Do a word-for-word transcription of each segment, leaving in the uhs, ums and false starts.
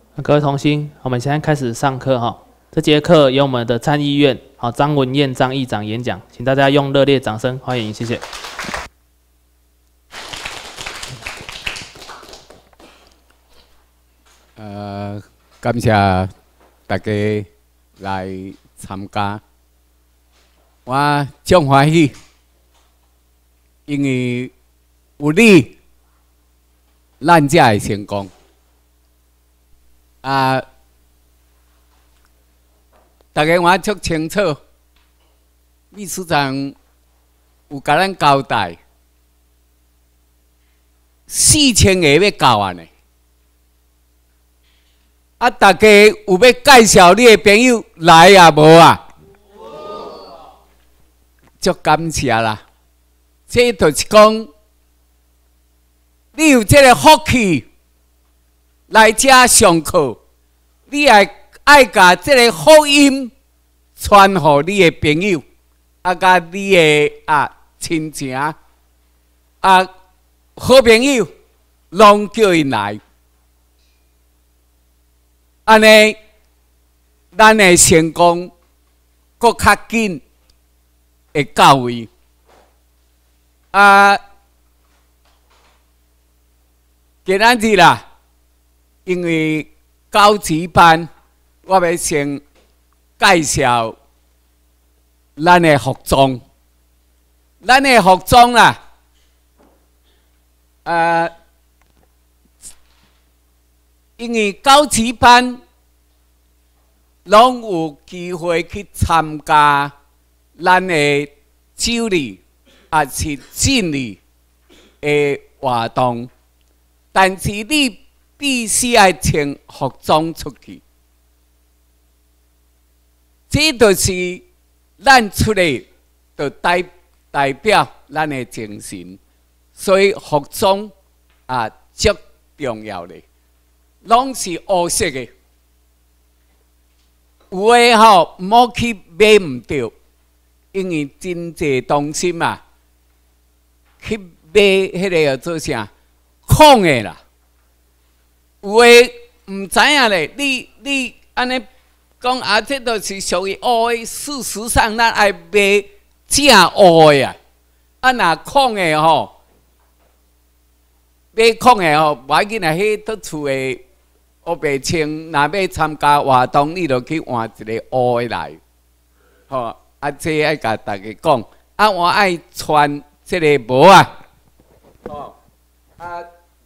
各位同心，我们现在开始上课哈。这节课由我们的参议院好张文彦张议长演讲，请大家用热烈掌声欢迎，谢谢。 呃，感谢大家来参加，我真欢喜，因为有你，咱才会成功。啊，大家我足清楚，秘书长有甲咱交代，四千个要教完的。啊，大家有要介绍你的朋友来啊无啊？足感谢啦！这就是讲，你有这个福气来遮上课，你爱爱甲这个福音传予你的朋友，啊，甲你的啊亲情啊好朋友，拢叫因来。安尼，咱的成功搁较紧会到位。啊，今仔日啦，因为高级班，我要先介绍咱的服装。咱的服装啦，啊。因为高级班拢有机会去参加咱的酒礼，也是敬礼的活动，但是你必须要穿服装出去，这就是咱出来就代代表咱的精神，所以服装啊足重要的。拢是黑色的，有诶吼，唔好去买唔到，因为真济东西嘛，去买迄个做啥？空的啦，有诶唔知影咧，你你安尼讲啊，这都是属于黑的。事实上，咱爱买正黑的啊，啊若空的吼，买空的吼，无要紧啊，迄倒厝诶。黑白青，若要参加活动，你就去换一个黑的来，吼！啊，这爱甲大家讲，啊，我爱穿这个帽啊，哦，啊，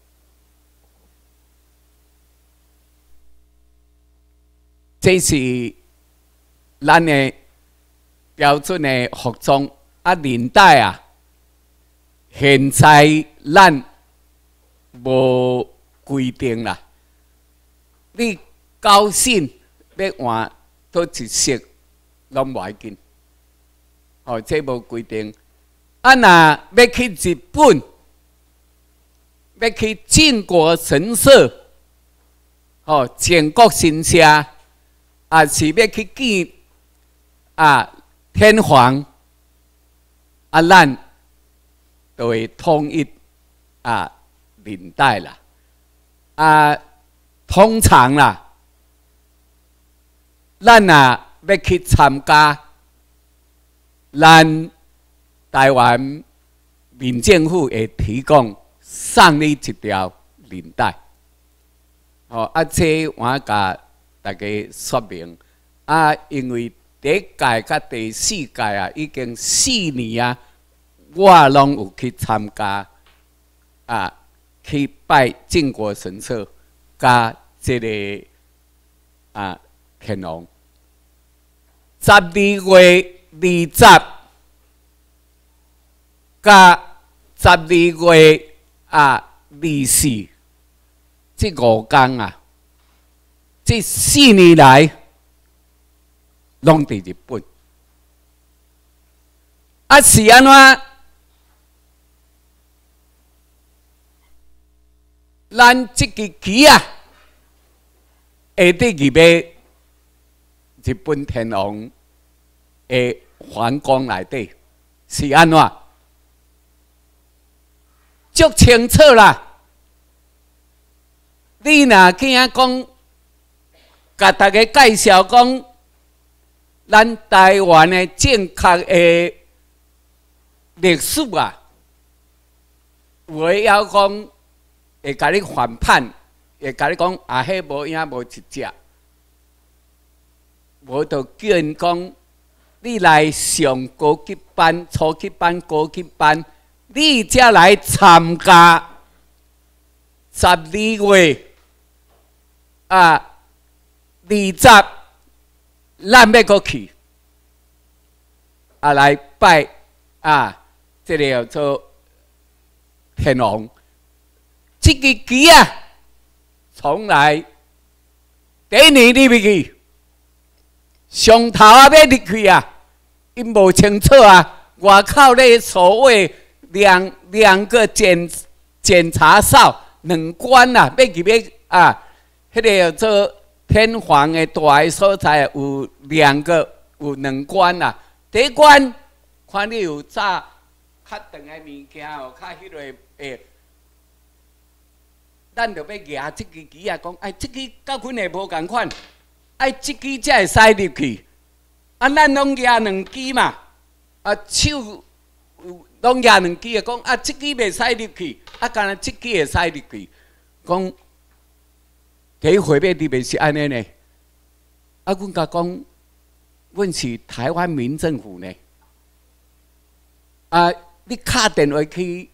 这是咱的标准的服装啊，领带啊，现在咱无规定啦。你高兴要换倒一色，拢无要紧。哦，这无规定。啊，若要去日本，要去靖国神社，哦，建国神社，啊是要去见啊天皇，啊咱就会统一啊领带啦，啊。通常啦，咱啊要去参加，咱台湾民政府会提供送你一条领带。哦，啊，这我甲大家说明啊，因为第一届甲第四届啊，已经四年啊，我拢有去参加啊，去拜靖国神社。加这个啊天王，十二月二十，加十二月啊二四，这五天啊，这四年来拢伫日本，啊是安怎？咱这个旗啊，下底入去日本天皇的皇宫内底是安怎？足清楚啦！你若惊讲甲大家介绍讲，咱台湾的正确的历史啊，有诶要讲会甲你反叛，会甲你讲啊，迄无影无一只，无就叫因讲，你来上高级班、初级班、高级班，你才来参加。十二月啊，二十，咱要过去啊，来拜啊，这个叫做天王。这个期啊，从来第一年你要去，上头啊要入去啊，因无清楚啊，外口咧所谓两两个检检查哨。两关呐、啊，要入要啊，迄、那个叫做天皇的大个所在有两个，有两关呐、啊。第一关，看你有炸较长的物件哦，较迄个诶，咱着要举即支旗啊，讲哎，即支甲阮的无共款，哎，即支才会使入去。啊，咱拢举两支嘛，啊手拢举两支啊，讲啊，即支袂使入去。啊，干那即支会使入去，讲第一回要入去是安尼呢。啊，阮甲讲，阮是台湾民政府呢。啊，你敲电话去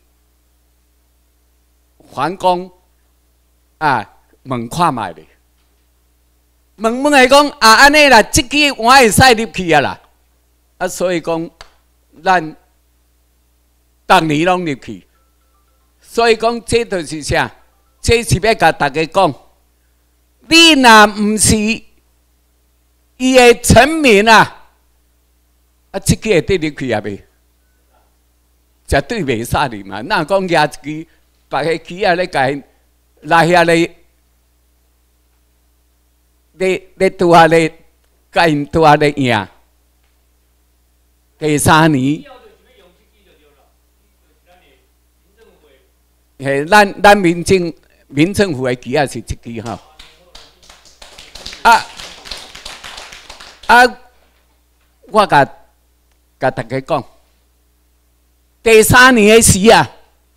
皇宫啊，问看卖咧。问问来讲啊，安尼啦，即支我会使入去啊啦。啊，所以讲，咱逐年拢入去。所以讲，这就是啥？这是要甲大家讲，你若毋是伊的臣民啊，啊，即个会得入去啊未？绝对袂杀你嘛！哪讲举一支别个旗啊，咧甲因来遐咧，咧咧拄啊咧，甲因拄啊咧赢。第三年。嘿，咱咱民政民政府的旗啊是一支吼，啊啊，我甲甲大家讲，第三年的时啊，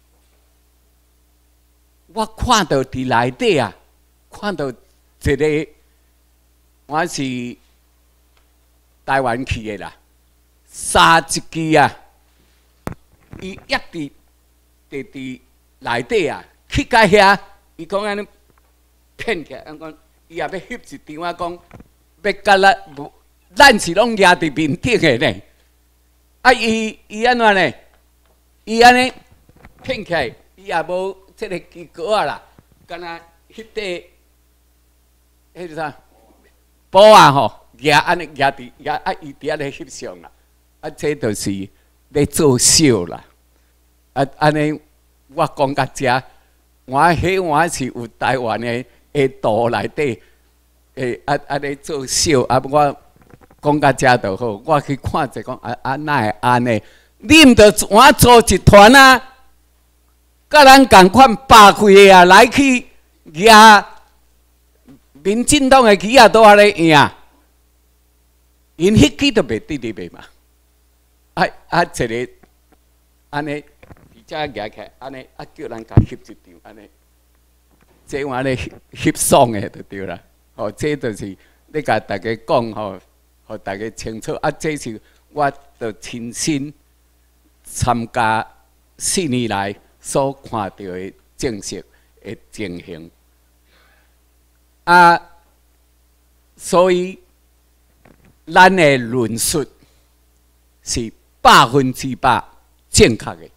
我看到伫内底啊，看到一个我是台湾去的啦，三一支啊，伊一直伫伫。内底啊，去到遐，伊讲安尼骗起来，讲伊也要翕一张啊，讲要甲咱无，咱是拢压伫面顶的呢。啊，伊伊安怎呢？伊安尼骗起来，伊也无即个机构啊啦，敢若翕块，迄个啥布啊吼，压安尼压伫压啊，伊伫遐咧翕相啦。啊，这就是咧作秀啦。啊，安尼。我讲到遮，我迄我是有台湾的的图内底，诶啊啊咧做秀，啊我讲到遮就好。我去看者讲啊啊哪会安尼？你毋着我组一团啊，甲咱共款百岁啊来去举民进党的旗啊都安尼赢，因迄支都袂得入去嘛。啊啊一个安尼。遮举起来，安尼啊叫人甲翕一张，安尼，这我咧翕爽的就对啦。哦，这就是你甲大家讲吼，互大家清楚。啊，这是我着亲身参加四年来所看到的正式的情形。啊，所以咱的论述是百分之百正确的。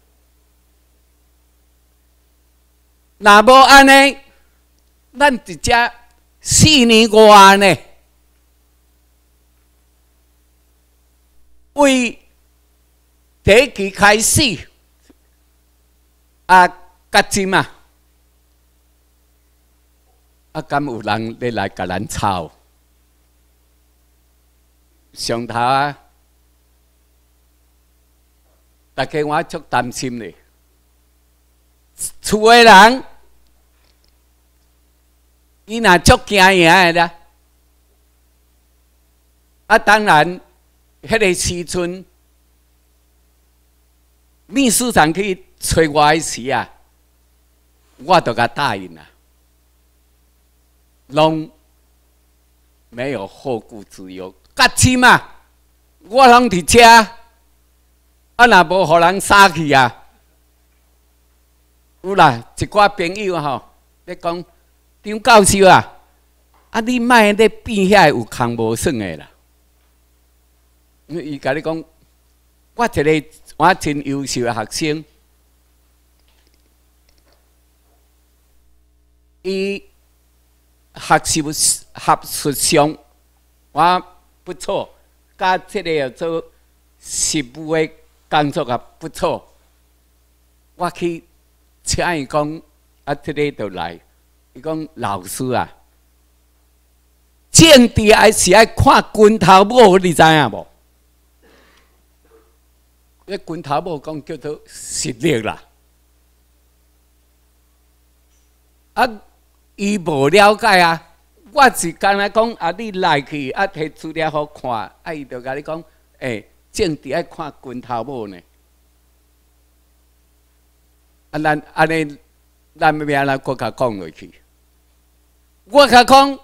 若无安尼，咱一只四年外呢，为第一期开始啊，甲进啊，啊，敢有人咧来甲咱吵？上头啊，大家我足担心咧。厝诶人，伊若足惊赢诶啦， 啊，当然，迄个时阵，秘书长去找我时啊，我都甲答应啦，拢没有后顾之忧。甲亲嘛，我拢伫遮，啊，若无互人杀去啊，有啦，一寡朋友吼，咧讲张教授啊，啊，你莫咧变遐有空无算的啦。伊甲你讲，我一个我真优秀的学生，伊学习学术上我不错，甲即个做实务的工作也不错。我去请伊讲，啊，即个就来，伊讲老师啊，政治还是爱看拳头母，你知影无？迄拳头母讲叫做实力啦，啊，伊无了解啊。我是干来讲啊，你来去啊，摕资料好看，啊，伊就甲你讲，诶、欸，政治爱看拳头母呢。啊，咱安尼，咱要安怎搁甲讲落去？我甲讲，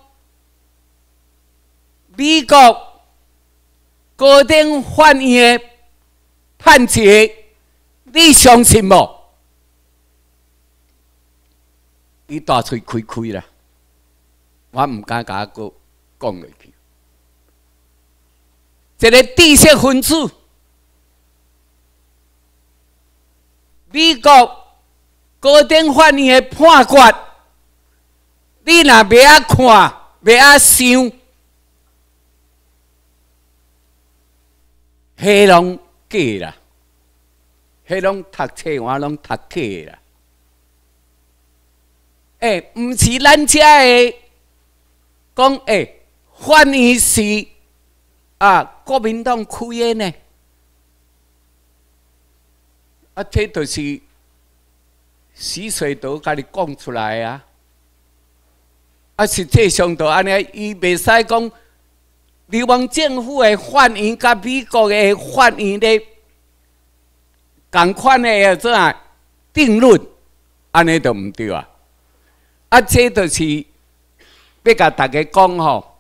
美国高等法院的判决，你相信无？伊大嘴开开啦，我唔敢甲个讲落去。一个知识分子，美国高等法院的判决，你若袂晓看，袂晓想，迄拢假啦，迄拢读册我拢读假啦。诶、欸，毋是咱遮的讲诶，法院是啊国民党开的呢，啊，这就是死水道甲你讲出来啊。啊，实际上就安尼，伊袂使讲流氓政府的法院甲美国的法院咧共款的怎啊定论，安尼就毋对啊。啊，这就是要甲大家讲吼，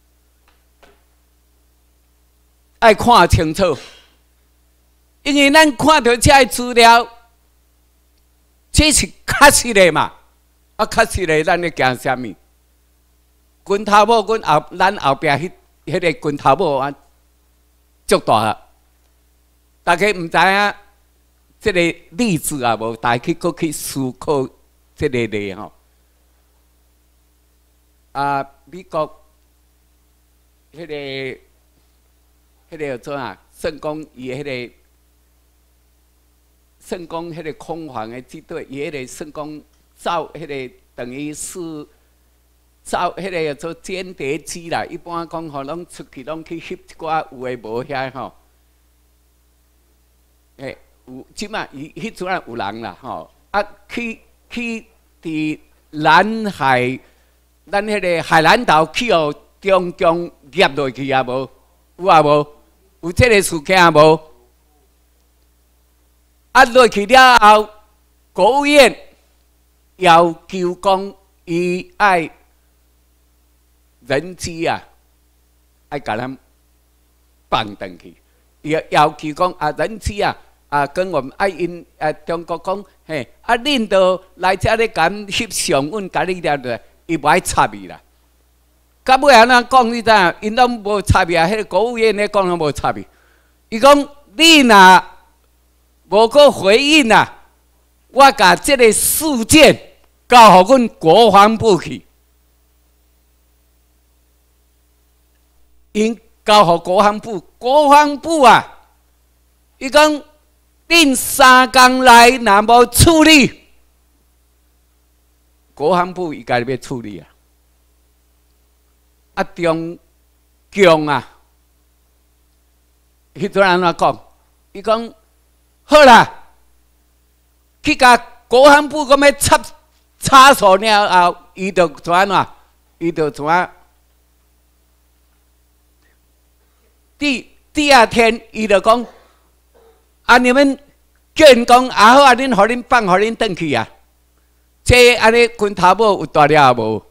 爱看清楚，因为咱看到这资料，这是确实的嘛。啊，确实的，咱咧惊啥物？拳头母，阮后咱后壁迄迄个拳头母啊，足大啊！大家毋知影这个例子啊无，大家去搁去思考这个例吼。啊，美国迄、那个、迄个做啊，算讲伊迄个，算讲迄个空防的支队，伊迄个算讲造迄个等于是造迄个做间谍机啦。一般讲吼，拢出去拢去翕一寡有诶无遐吼。诶，有即马伊迄阵啊有人啦吼，啊去去伫南海。咱迄个海南岛去互中共夹落去啊无？有啊无？有这个事件啊无？啊落去了后，国务院要求讲伊爱人质啊，爱甲咱放转去。伊要求讲啊，人质啊啊，跟我们爱因啊中国讲，嘿啊，恁都来遮咧甲咱翕相，阮甲你了落。伊无爱插伊啦，到尾安怎讲？你知影？因拢无插伊啊！迄个国务院咧讲拢无插伊。伊讲你若无个回应啊，我甲即个事件交互阮国防部去，因交互国防部，国防部啊，伊讲恁三工内若无处理。国防部伊家己要处理啊，啊中共啊，迄阵安怎讲？伊讲好啦，去甲国防部咁要插插手了后，伊就怎啊？伊就怎啊？ 第第二天，伊就讲：啊，你们叫人讲啊好啊，恁互恁放，互恁转去啊。这安尼拳头母有大了无？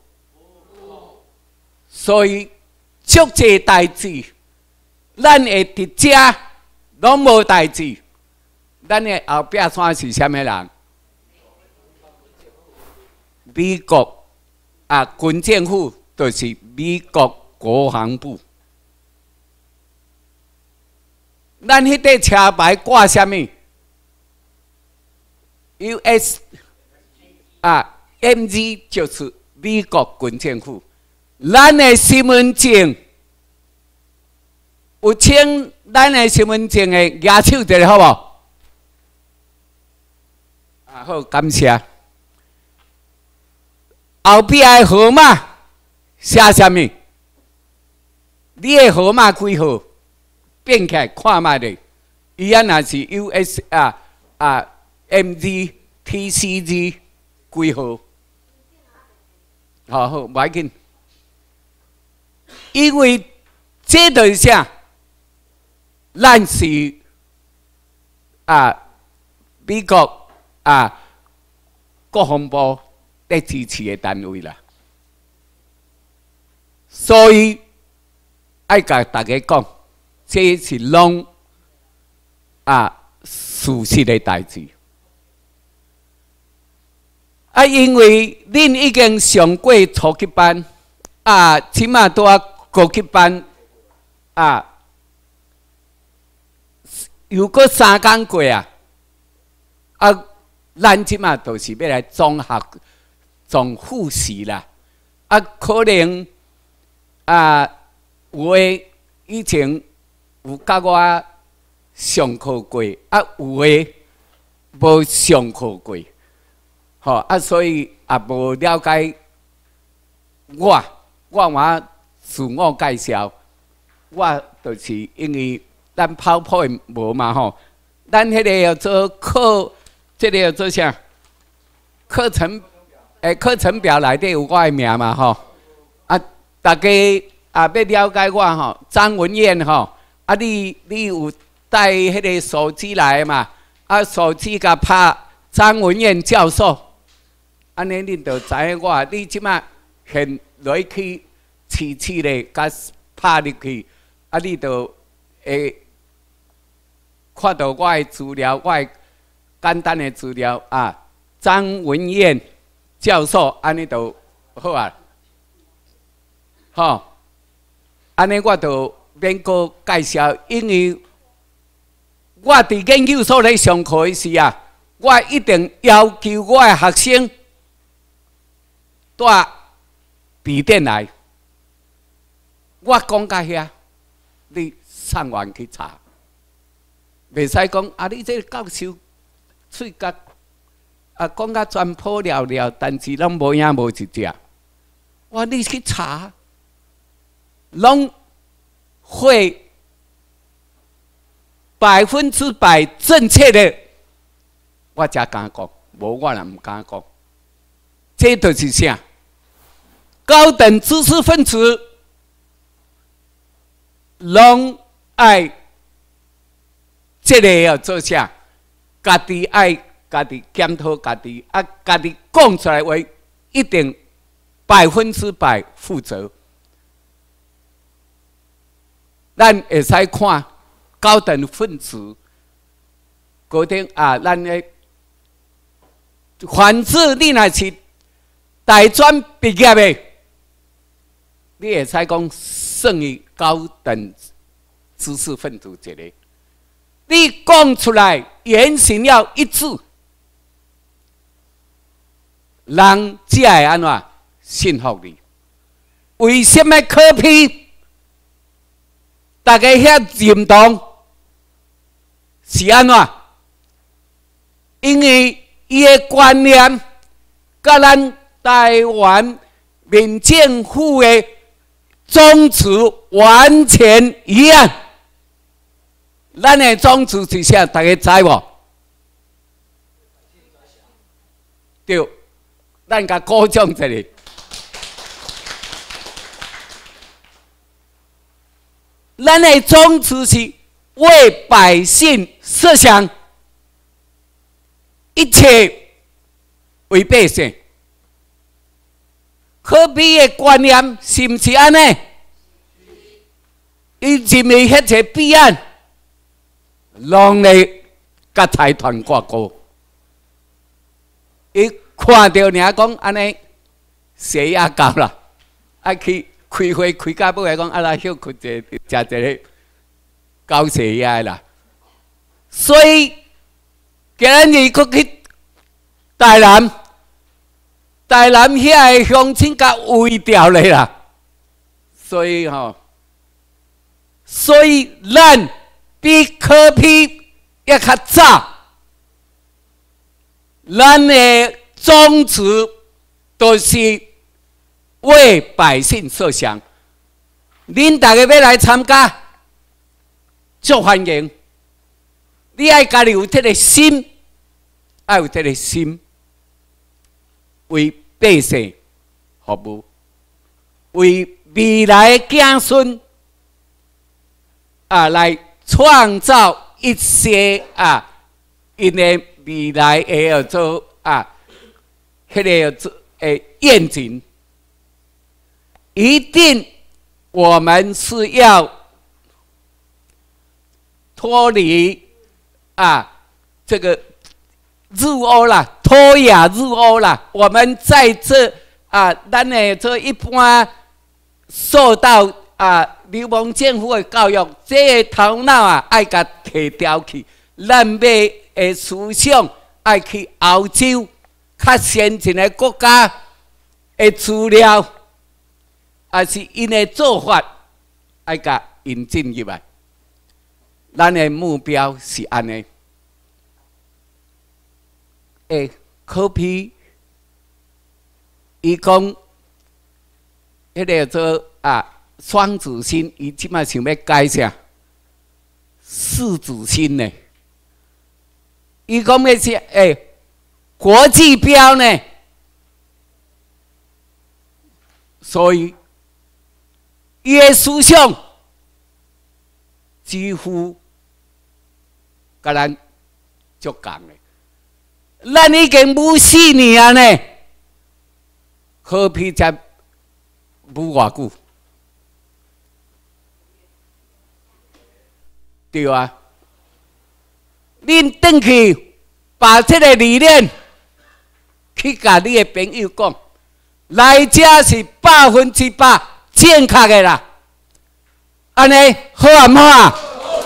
所以足济代志，咱会伫遮拢无代志。咱的后壁山是啥物人？美国啊，军政府就是美国国防部。咱迄块车牌挂啥物 ？U S 啊 ，M G 就是美国军政府。咱的身份证有请咱的身份证的举手一下好无？啊，好，感谢。后壁的号码写啥物？你的号码几号？变起来看卖咧。伊啊，若是 U S 啊啊 M G T C G 几号？好好，袂紧。因为这就是啥？咱是啊美国啊国防部在支持的单位啦，所以爱甲大家讲，这是拢啊事实的代志。啊，因为恁已经上过初级班，啊，起码都要高级班，啊，又过三工过啊，啊，咱即马都是要来综合、总复习啦。啊，可能啊，有诶以前有甲我上课过，啊，有诶无上课过。吼啊，所以也无了解我，我我自我介绍，我就是因为咱跑跑无嘛吼，咱迄个要做课，这个要做啥？课程诶，课程表内底有我的名嘛吼。啊，大家也要了解我吼，张文燕吼，啊你你有带迄个手机来嘛？啊，手机甲拍张文燕教授。安尼恁就知影我，你即马现落去试试咧，甲拍入去，啊，你就会看到我的资料，我的简单的资料啊。张文燕教授，安尼就好啊。吼，安尼我就免个介绍，因为我伫研究所咧上课的时啊，我一定要求我的学生。带笔电来，我讲到遐，你上网去查，袂使讲啊！你这个教授喙角啊讲甲全破了了，但是拢无影无一只。我你去查，拢会百分之百正确的，我才敢讲，无我也唔敢讲。这就是啥？高等知识分子拢爱这个要做啥？家己爱家己检讨家己，啊，家己讲出来话一定百分之百负责。咱会使看高等分子嗰顶啊，咱的反之，你若是大专毕业的。你会使讲算于高等知识分子一个，你讲出来言行要一致，人才会安怎信服你？为什么科批？大家遐认同是安怎？因为伊的观念，甲咱台湾民政府的宗旨完全一样，咱的宗旨是啥？大家知无？对，咱甲鼓掌一下。 咱的宗旨是为百姓设想，一切为百姓。可比的观念是毋是安尼？伊认为迄个彼岸，拢咧甲财团挂钩。伊看到人讲安尼，时也到啦，爱去开会开到尾来讲，啊来休困者，食一个高血压啦。所以今日佫去台南。台南遐个乡亲甲围掉咧啦，所以吼、哦，所以咱比柯 P 要较早，咱的宗旨都是为百姓设想。恁大家要来参加，足欢迎。你爱家己有这个心，爱有这个心。为百姓服务，为未来的子孙啊来创造一些啊，因的未来的叫做啊，迄个叫做诶愿景，一定我们是要脱离啊这个。入欧啦，脱亚入欧啦。我们在这啊，咱的这一般受到啊流氓政府的教育，这个头脑啊爱甲提掉去，咱要的思想爱去欧洲较先进的国家的资料，也是因的做法爱甲引进入来。咱的目标是安尼。诶，柯 P， 伊讲，迄个做啊双子星，伊即摆想要改啥？四子星呢？伊讲要是诶国际标呢？所以，伊的思想几乎甲咱足共的。咱已经五四年啊呢，何必才无偌久？对啊，恁转去把这个理念去甲你的朋友讲，来遮是百分之百正确的啦。安尼好啊唔好啊？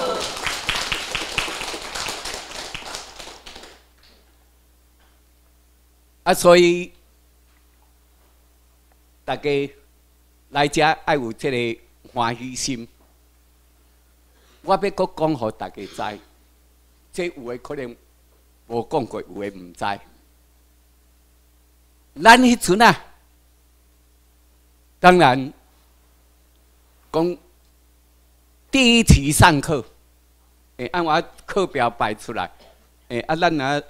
啊，所以大家来遮爱有这个欢喜心。我要搁讲互大家知，这有诶可能无讲过，有诶唔知。咱迄阵啊，当然讲第一题上课，诶，按我课表摆出来，诶，啊，咱啊。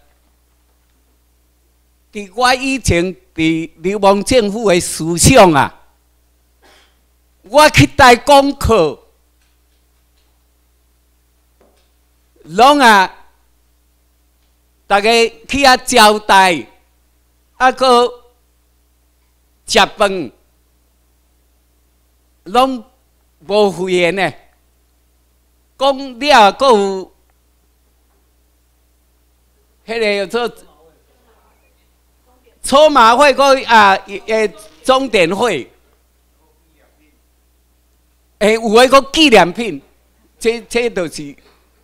伫我以前伫流氓政府的思想啊，我去带功课，拢啊，大家去遐招待，啊个食饭，拢无费言呢。讲了，个有迄个叫做。筹码会个啊，诶，钟点会，诶，有诶个纪念品，这这都是。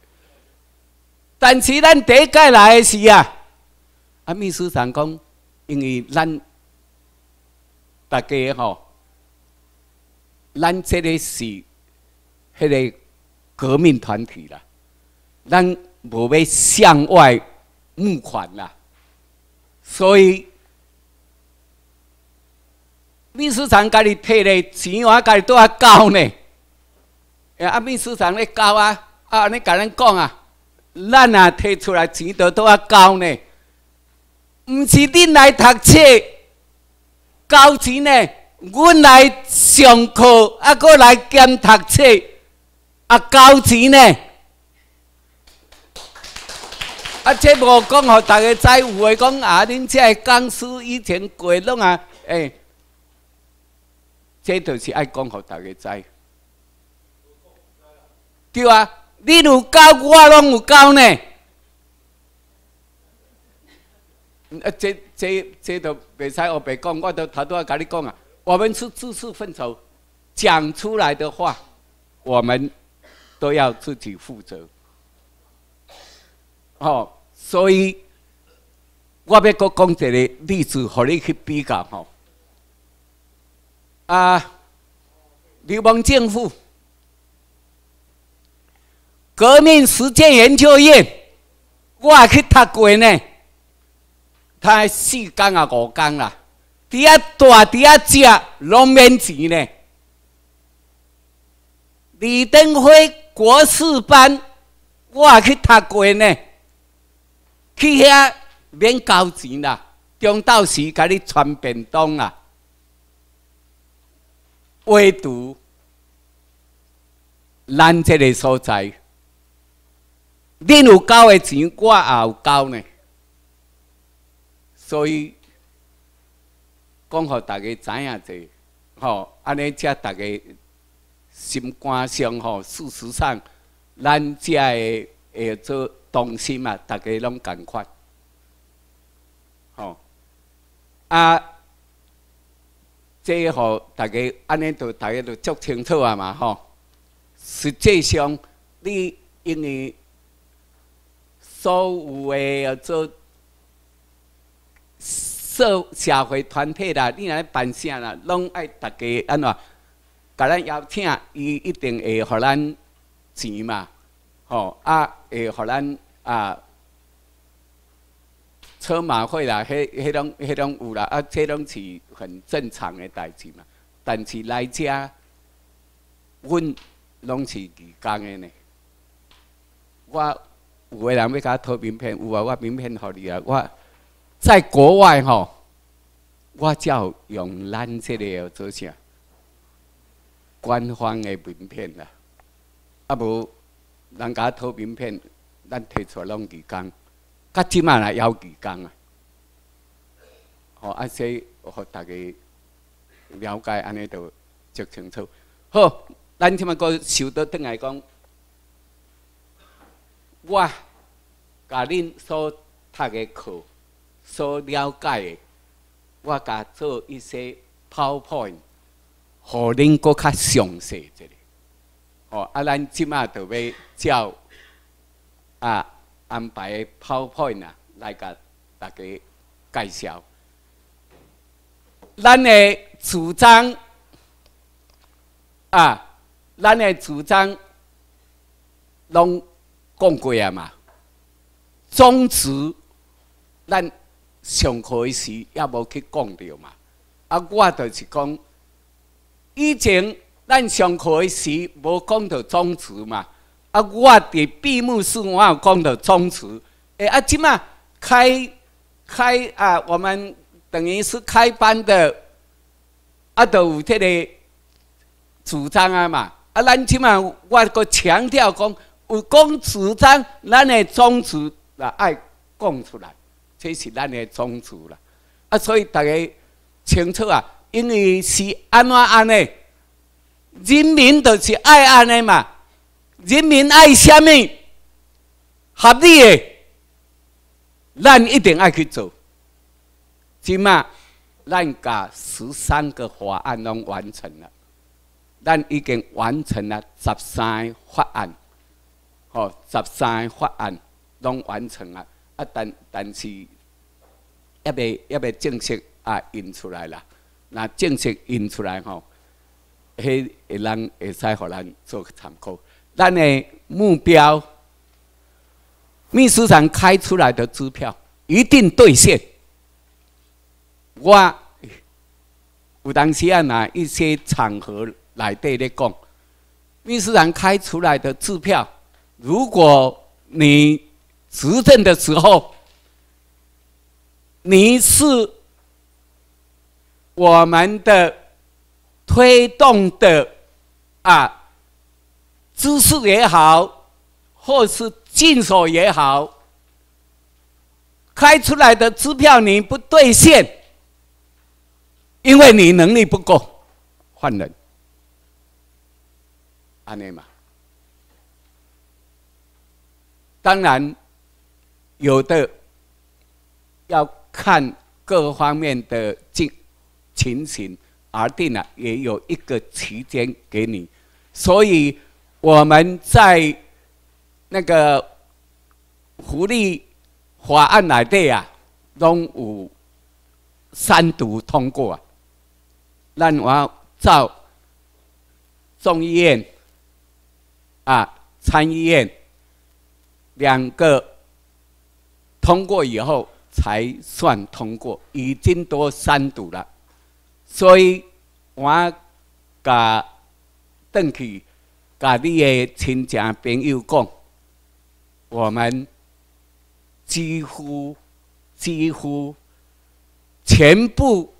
但是咱第一届来诶时啊，啊秘书长讲，因为咱大家吼，咱这个是迄个革命团体啦，咱无要向外募款啦，所以。秘书长家己摕咧钱，我家己都要交呢。啊，秘书长咧交啊，啊，安尼甲咱讲啊，咱啊摕出来钱都都要交呢。毋是恁来读册交钱呢，阮来上课啊，搁来兼读册， 啊，交钱呢？啊，这无讲互大家知，有诶讲啊，恁这个公司以前过拢啊，诶、欸，这就是爱讲互大家知。对啊，你有交，我拢有交呢。啊，这这这都袂使我白讲，我都头拄仔甲你讲啊，我们是知识分子，讲出来的话，我们都要自己负责。哦，所以我要搁讲一个例子，互你去比较吼。啊，流氓政府革命实践研究院，我也去读过呢。他四天啊五天啦，伫遐住伫遐食，拢免钱呢。李登辉国士班，我也去读过呢。去遐免交钱啦，中昼时甲你传便当啦。唯独咱这个所在，恁有交的钱，我也有交呢。所以讲，互大家知影者，吼，安尼才大家心肝上吼。事实上，咱这个会做同心啊，大家拢共款，吼啊，这吼大家安尼都大家都足清楚啊嘛，吼。实际上，你因为所有的做。社社会团体啦，你来办啥啦，拢爱大家安怎？甲咱邀请，伊一定会互咱钱嘛，吼啊，会互咱啊车马费啦，迄迄种迄种有啦，啊，这拢是很正常的代志嘛。但是来遮，阮拢是义工的呢。我有个人要甲我讨名片，有啊，我名片互你啊，我。在国外吼，我才有用咱这个做啥官方的名片啦。啊无，人家讨名片，咱摕出来拢义工，甲即马来要义工啊。吼，啊，说互大家了解，安尼就足清楚。好，咱即马个收倒转来讲，我甲恁所读的课。所了解的，我甲做一些 PowerPoint， 互恁搁较详细一点。哦，啊，咱即马就要照啊安排 PowerPoint 啊，来甲大家介绍。咱的主张啊，咱的主张拢讲过啊嘛，宗旨咱。上课时也无去讲到嘛，啊，我就是讲，以前咱上课时无讲到宗旨嘛，啊，我伫闭幕式我有讲到宗旨，诶，啊，即马开开啊，我们等于是开班的，啊，都有这个主张啊嘛，啊，咱即马我搁强调讲，有讲主张，咱的宗旨啦爱讲出来。这是咱的宗旨啦，啊，所以大家清楚啊，因为是安怎安尼，人民就是爱安尼嘛，人民爱啥物合理的，咱一定爱去做。即马咱甲十三个法案拢完成了，咱已经完成了十三个法案，吼，十三个法案拢完成了。啊，但但是，也未也未正式啊印出来啦。那正式印出来吼，迄会人会使互咱做个参考。咱的目标，秘书长开出来的支票一定兑现。我有当时啊，哪一些场合内底咧讲，秘书长开出来的支票，如果你执政的时候，你是我们的推动的啊知识也好，或是进手也好，开出来的支票你不兑现，因为你能力不够，换人，安尼嘛。当然，有的要看各方面的情情形而定了，也有一个期间给你。所以我们在那个福利法案内底啊，拢有三读通过啊。咱我照众议院啊、参议院两个通过以后才算通过，已经都三读了。所以我甲转去甲你的亲戚朋友讲，我们几乎几乎全部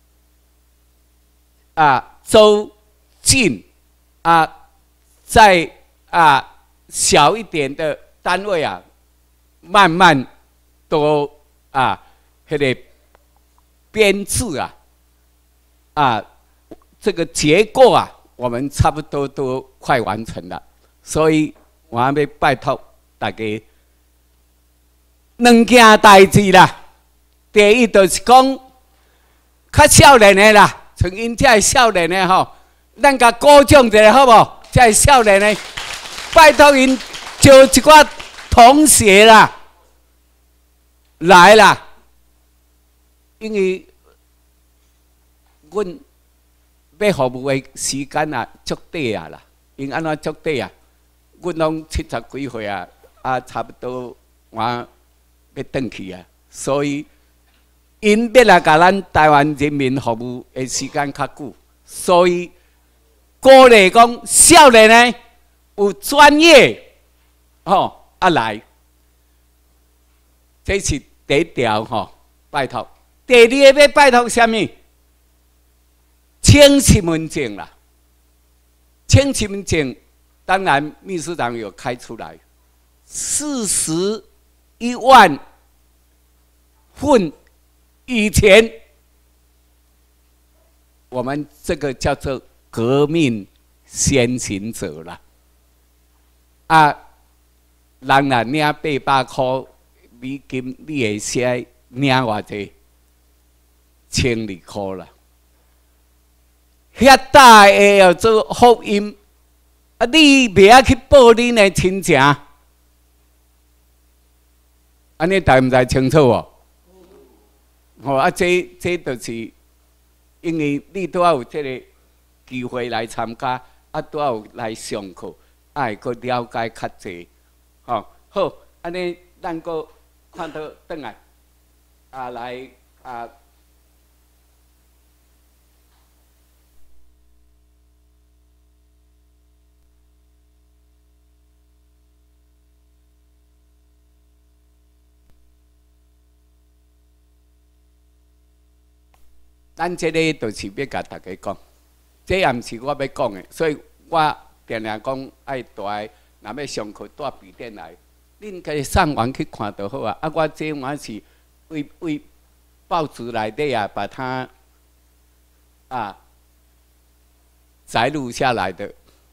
啊州境啊，在啊小一点的单位啊，慢慢都啊迄个编制啊啊这个结构啊，我们差不多都快完成了。所以我要拜托大家两件代志啦。第一就是讲，较少年的啦，像因这少年的吼，咱甲鼓掌一下好无？这少年的，拜托因招一寡同学啦，来啦，因为阮要服务的时间啊，足短啊啦，因安怎足短啊？阮拢七十几岁啊，啊，差不多我要转去啊，所以因要来甲咱台湾人民服务的时间较久，所以鼓励讲少年呢有专业，吼啊来，这是第一条吼，拜托。第二个要拜托什么？请身份证啦，请身份证，当然秘书长有开出来，四十一万份以前，我们这个叫做革命先行者啦。啊，人若领八百块美金，你会写领偌济？千二块啦。遐大个要做福音，啊，你袂晓去报恁的亲情，安尼知毋知清楚哦？吼啊，这这就是因为你都要有这个机会来参加，啊，都要有来上课，啊，会搁了解较济。吼，好，安尼咱搁看到转来，啊，来啊。咱这个就是要甲大家讲，这也毋是我要讲的，所以我定定讲爱带，若要上课带笔电来，恁家己上网去看就好啊。啊，我这我是为为报纸内底啊，把它啊摘录下来的。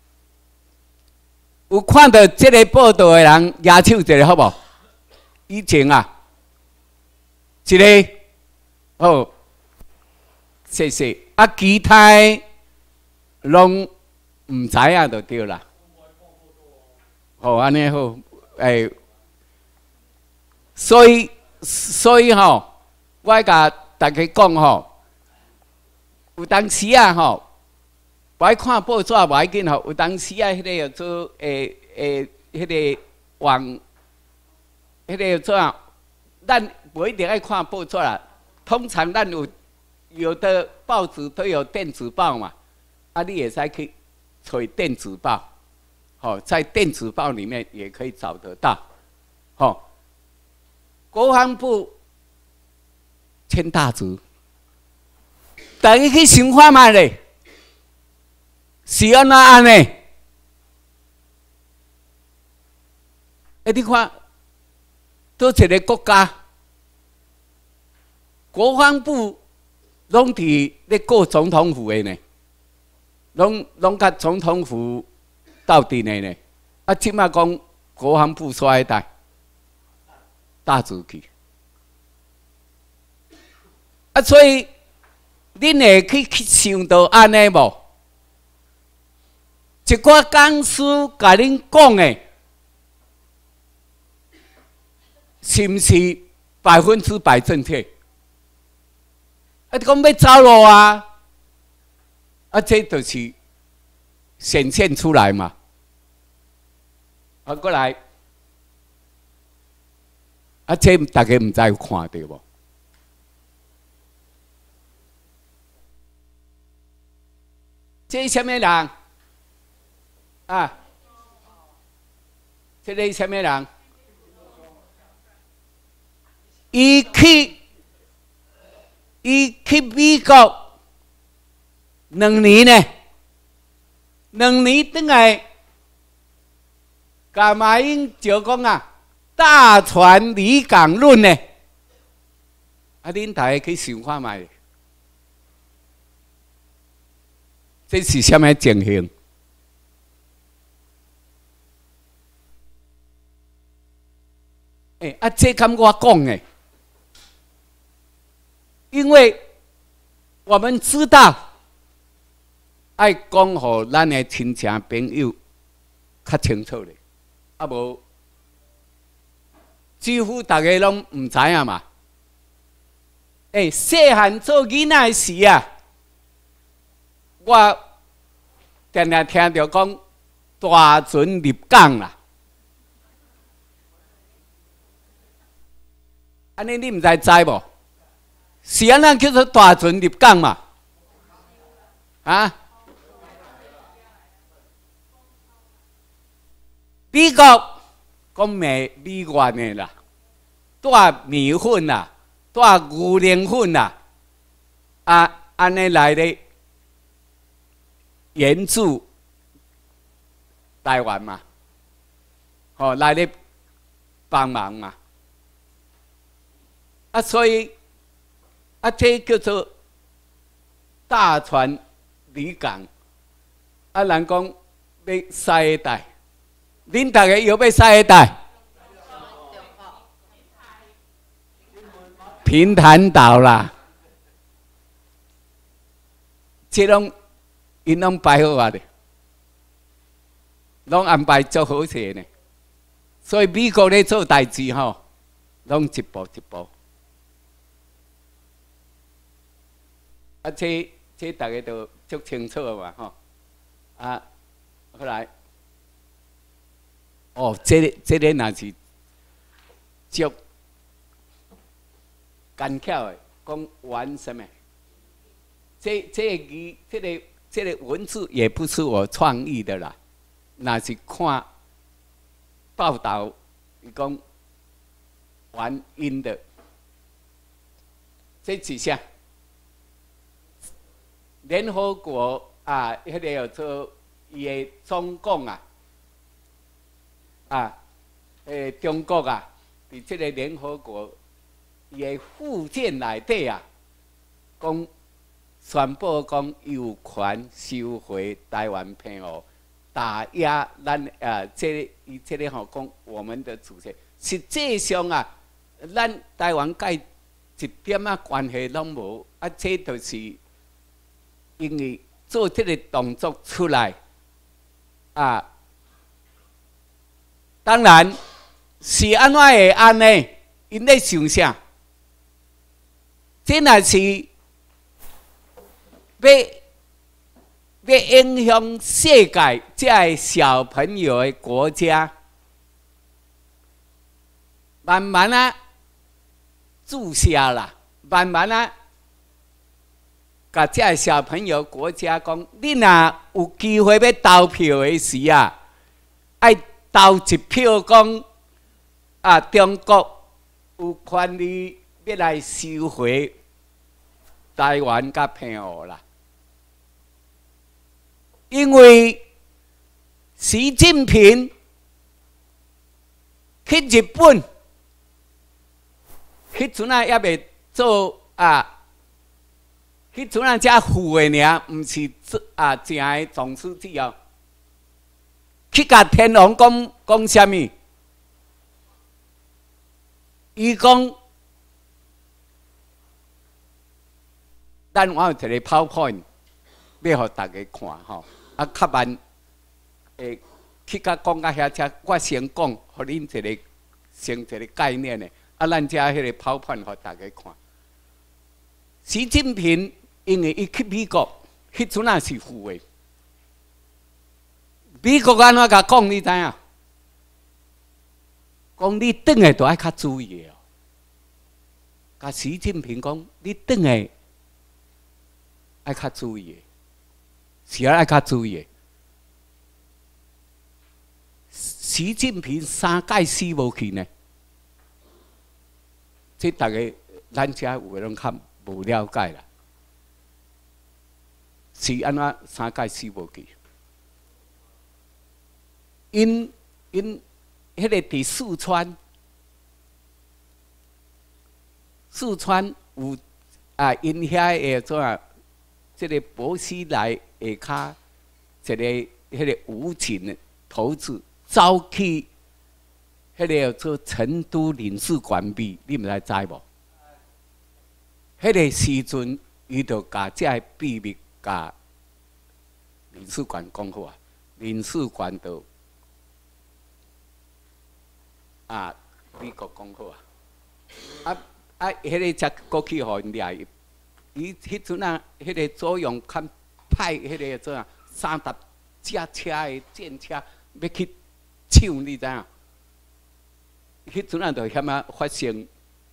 有看到这个报道的人，举手一下好无？以前啊，一个哦。谢谢。啊，其他拢唔知影就对啦。好，安尼好，诶、欸，所以所以吼，我甲大家讲吼，有当时啊吼，不爱看报纸无要紧吼，有当时啊，迄个叫做诶诶，迄个网，迄个叫做啊，咱不一定爱看报纸啦，通常咱有。有的报纸都有电子报嘛，啊，你也使去找电子报，好、哦，在电子报里面也可以找得到，好、哦，国防部签大字，大家去想看卖咧，是安怎安呢？ 哎，你看，多一个国家，国防部拢伫咧过总统府的呢，拢拢甲总统府斗阵的呢。啊，即马讲国防部衰代大主去，啊，所以恁会去去想到安尼无？一寡讲师甲恁讲的，是毋是百分之百正确？啊，你讲要走路啊，啊，这就是显现出来嘛。啊，过来，啊，这大家毋知有看到无？这是什么人？啊，这个是什么人？伊去，伊去美国两年呢，两年转来，甲马英就讲啊，大船离港论呢，啊，恁大家去想看卖，这是什么情形？欸、啊，这敢我讲诶，因为我们知道，爱讲互咱诶亲戚朋友较清楚咧，啊无几乎大家拢毋知影嘛。诶、欸，细汉做囡仔时啊，我定定听着讲大船入港啦。安尼你毋知知无？是安怎叫做大船入港嘛？啊？美国讲美美元的啦，带米粉啦，带牛奶粉啦，啊，安尼来咧援助台湾嘛，吼、哦、来咧帮忙嘛。啊，所以啊，这叫做大船离港。啊，人讲要下一代，恁大家有要下一代？平潭岛啦，这拢因拢摆好啊的，拢安排做好势呢。所以美国咧做代志吼，拢一步一步。啊，这这大家都足清楚嘛，吼！啊，后来，哦，这个这个若是足干巧的，讲玩什么？这这个语，这个这个文字也不是我创意的啦，那是看报道，伊讲玩音的，这几项。联合国啊，迄个叫做伊个总统啊，啊，诶，中国啊，伫即个联合国伊个附件内底啊，讲宣布讲有权收回台湾澎湖，打压咱啊，这伊这个吼讲我们的主权，实际上啊，咱台湾甲一点啊关系拢无，啊，这就是。因为做这个动作出来，啊，当然是安怎会安呢？因咧想啥？这若是要要影响世界这小朋友的国家，慢慢啊注下啦，慢慢啊。甲这小朋友国家讲，你若有机会要投票的时啊，爱投一票讲啊，中国有权利要来收回台湾甲澎湖啦。因为习近平去日本，迄阵啊也未做啊，迄阵啊只富的尔，毋是做啊正的总书记哦。去甲天皇讲讲啥物？伊讲，咱我有一个 PowerPoint， 要互大家看吼。啊，较慢诶，去甲讲到遐只，我先讲，互恁一个先一个概念的。啊，咱遮迄个 PowerPoint 互大家看。习近平因为伊去美国，迄阵啊是富的。美国安怎甲讲？你知影？讲你转来都爱较注意的哦。甲习近平讲，你转来爱较注意的，是爱较注意的。习近平三届死无去呢？这大家咱遮有诶拢较无了解啦。是安怎三届死无去？因因迄个伫四川，四川有啊，因遐个做啊，即个薄熙来下骹一个迄个武警的头子走去迄个做成都领事馆秘，你毋知知无？迄个时阵，伊就甲遮个秘密甲领事馆讲好啊，领事馆就。啊，美国讲好啊，啊啊，迄个才过去互因掠伊。伊迄阵啊，迄个左用看派迄个做啊，三十只车的战车要去抢，你知影？迄阵啊，就险啊发生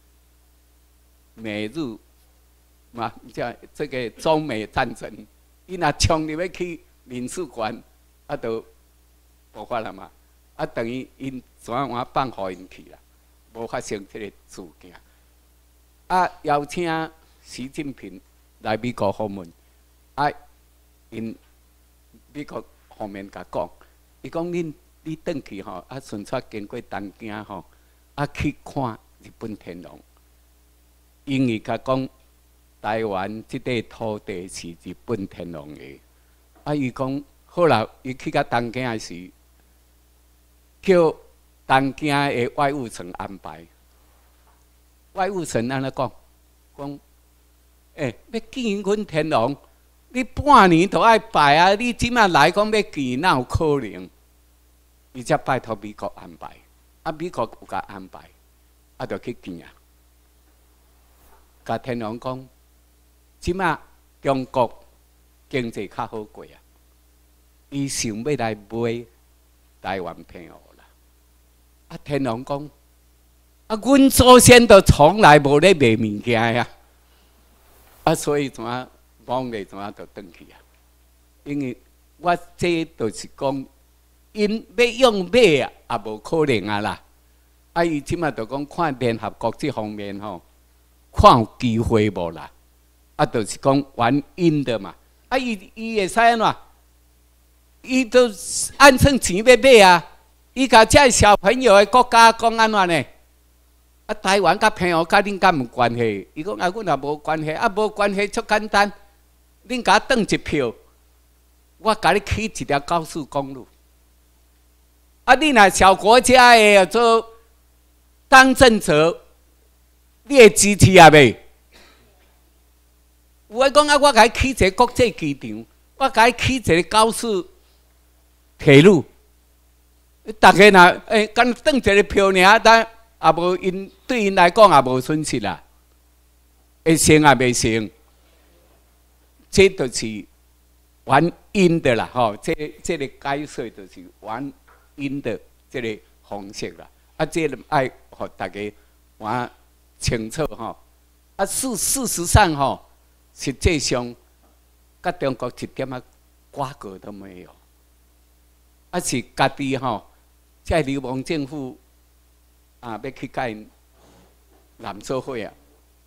美日嘛，这这个中美战争，伊若冲入要去领事馆，啊，就爆发了嘛。啊，等于因怎啊我放互因去啦，无发生这个事件。啊，邀请习近平来美国访问，啊，因美国方面甲讲，伊讲恁你转去吼，啊，顺续经过东京吼，啊去看日本天皇，因为甲讲台湾即块土地是日本天皇的，啊，伊讲好啦，伊去到东京的时。叫东京的外务省安排，外务省安怎讲？讲，诶、欸，要见阮天皇，你半年都爱拜啊！你即马来讲要见，哪有可能？伊才拜托美国安排，啊，美国有甲安排，啊，就去见啊。甲天皇讲，即马中国经济较好过啊，伊想要来买台湾天皇。啊！天皇讲，啊，阮祖先都从来无咧卖物件呀，啊，所以怎啊忙咧怎啊就转去啊？因为我这就是讲，因要用买啊，也无可能啊啦。啊，伊即马就讲看联合国这方面吼，看有机会无啦？啊，就是讲玩因的嘛。啊，伊伊会使安怎？伊都按算钱要买啊。伊甲遮小朋友的国家讲安怎呢？啊，台湾甲平湖甲恁敢有关系？伊讲啊，阮也无关系，啊，无关系，足简单。恁甲我转一票，我甲你起一条高速公路。啊，你若小国家的做当政者，你会支持啊袂？有诶讲啊，我甲你起一个国际机场，我甲你起一个高速铁路。大家若诶，干转一个票尔，但也无因对因来讲也无损失啦，会成也袂成，这就是玩因的啦，吼，这这个解说就是玩因的这个方式啦。啊，这个爱互大家我清楚吼。啊，事事实上吼，实际上，甲中国一点啊瓜葛都没有，啊是家己吼。即流氓政府啊，要去甲因南社会啊，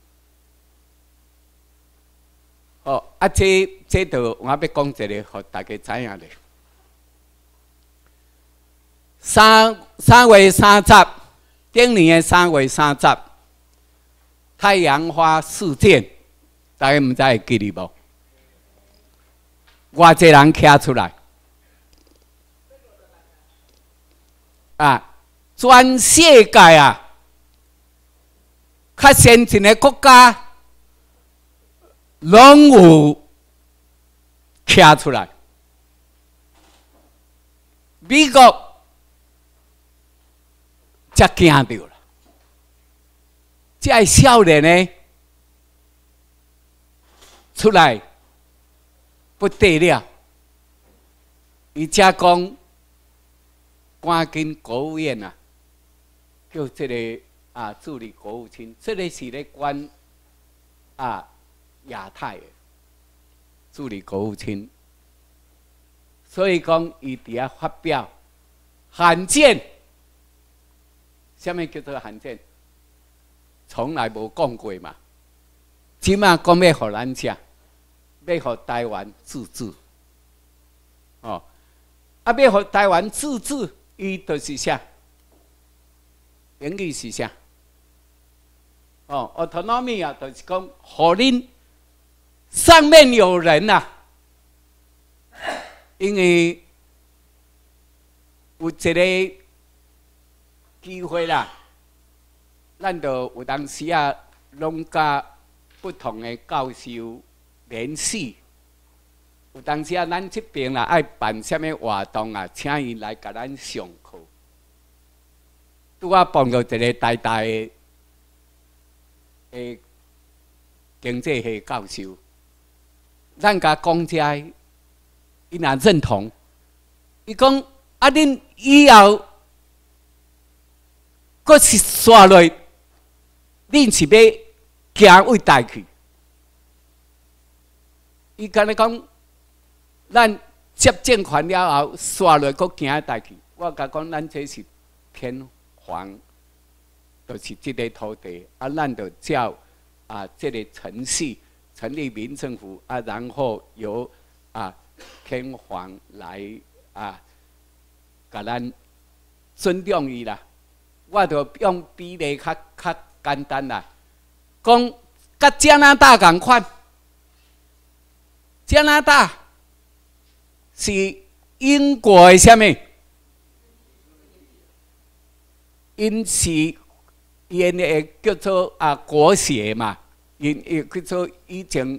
哦啊，这这就我要讲一个，互大家知影咧。三三月三十， 顶年的三月三十，太阳花事件，大家唔知会记哩无？偌济人徛出来啊！全世界啊，较先进的国家拢有徛出来。美国才惊到了，这个少年呢出来不得了，伊才讲赶紧国务院啊，叫这个啊助理国务卿，这个是咧管啊亚太的助理国务卿。所以讲，伊伫遐发表罕见，什么叫做罕见？从来无讲过嘛。即马讲要互咱吃，要互台湾自治，哦，啊，要互台湾自治，伊就是啥？英语是啥？哦 ，autonomy 啊，就是讲，互恁上面有人啊。因为有一个机会啦，咱就有当时啊，拢甲不同的教授联系。有当时啊，咱这边啦爱办什么活动啊，请伊来甲咱上课。拄啊碰到一个大大的诶经济系教授，咱甲讲遮。伊若认同，伊讲啊，恁以后阁是刷落，恁是要行位台去。伊敢若讲，咱接政权了后，刷落阁行台去。我甲讲，咱这是天皇，就是这个土地，啊，咱就照啊这个程序成立民政府啊，然后由啊。天皇来啊，甲咱尊重伊啦。我就用比例较较简单啦，讲甲加拿大共款。加拿大是英国的什么？因是因的叫做啊国协嘛，因因叫做以前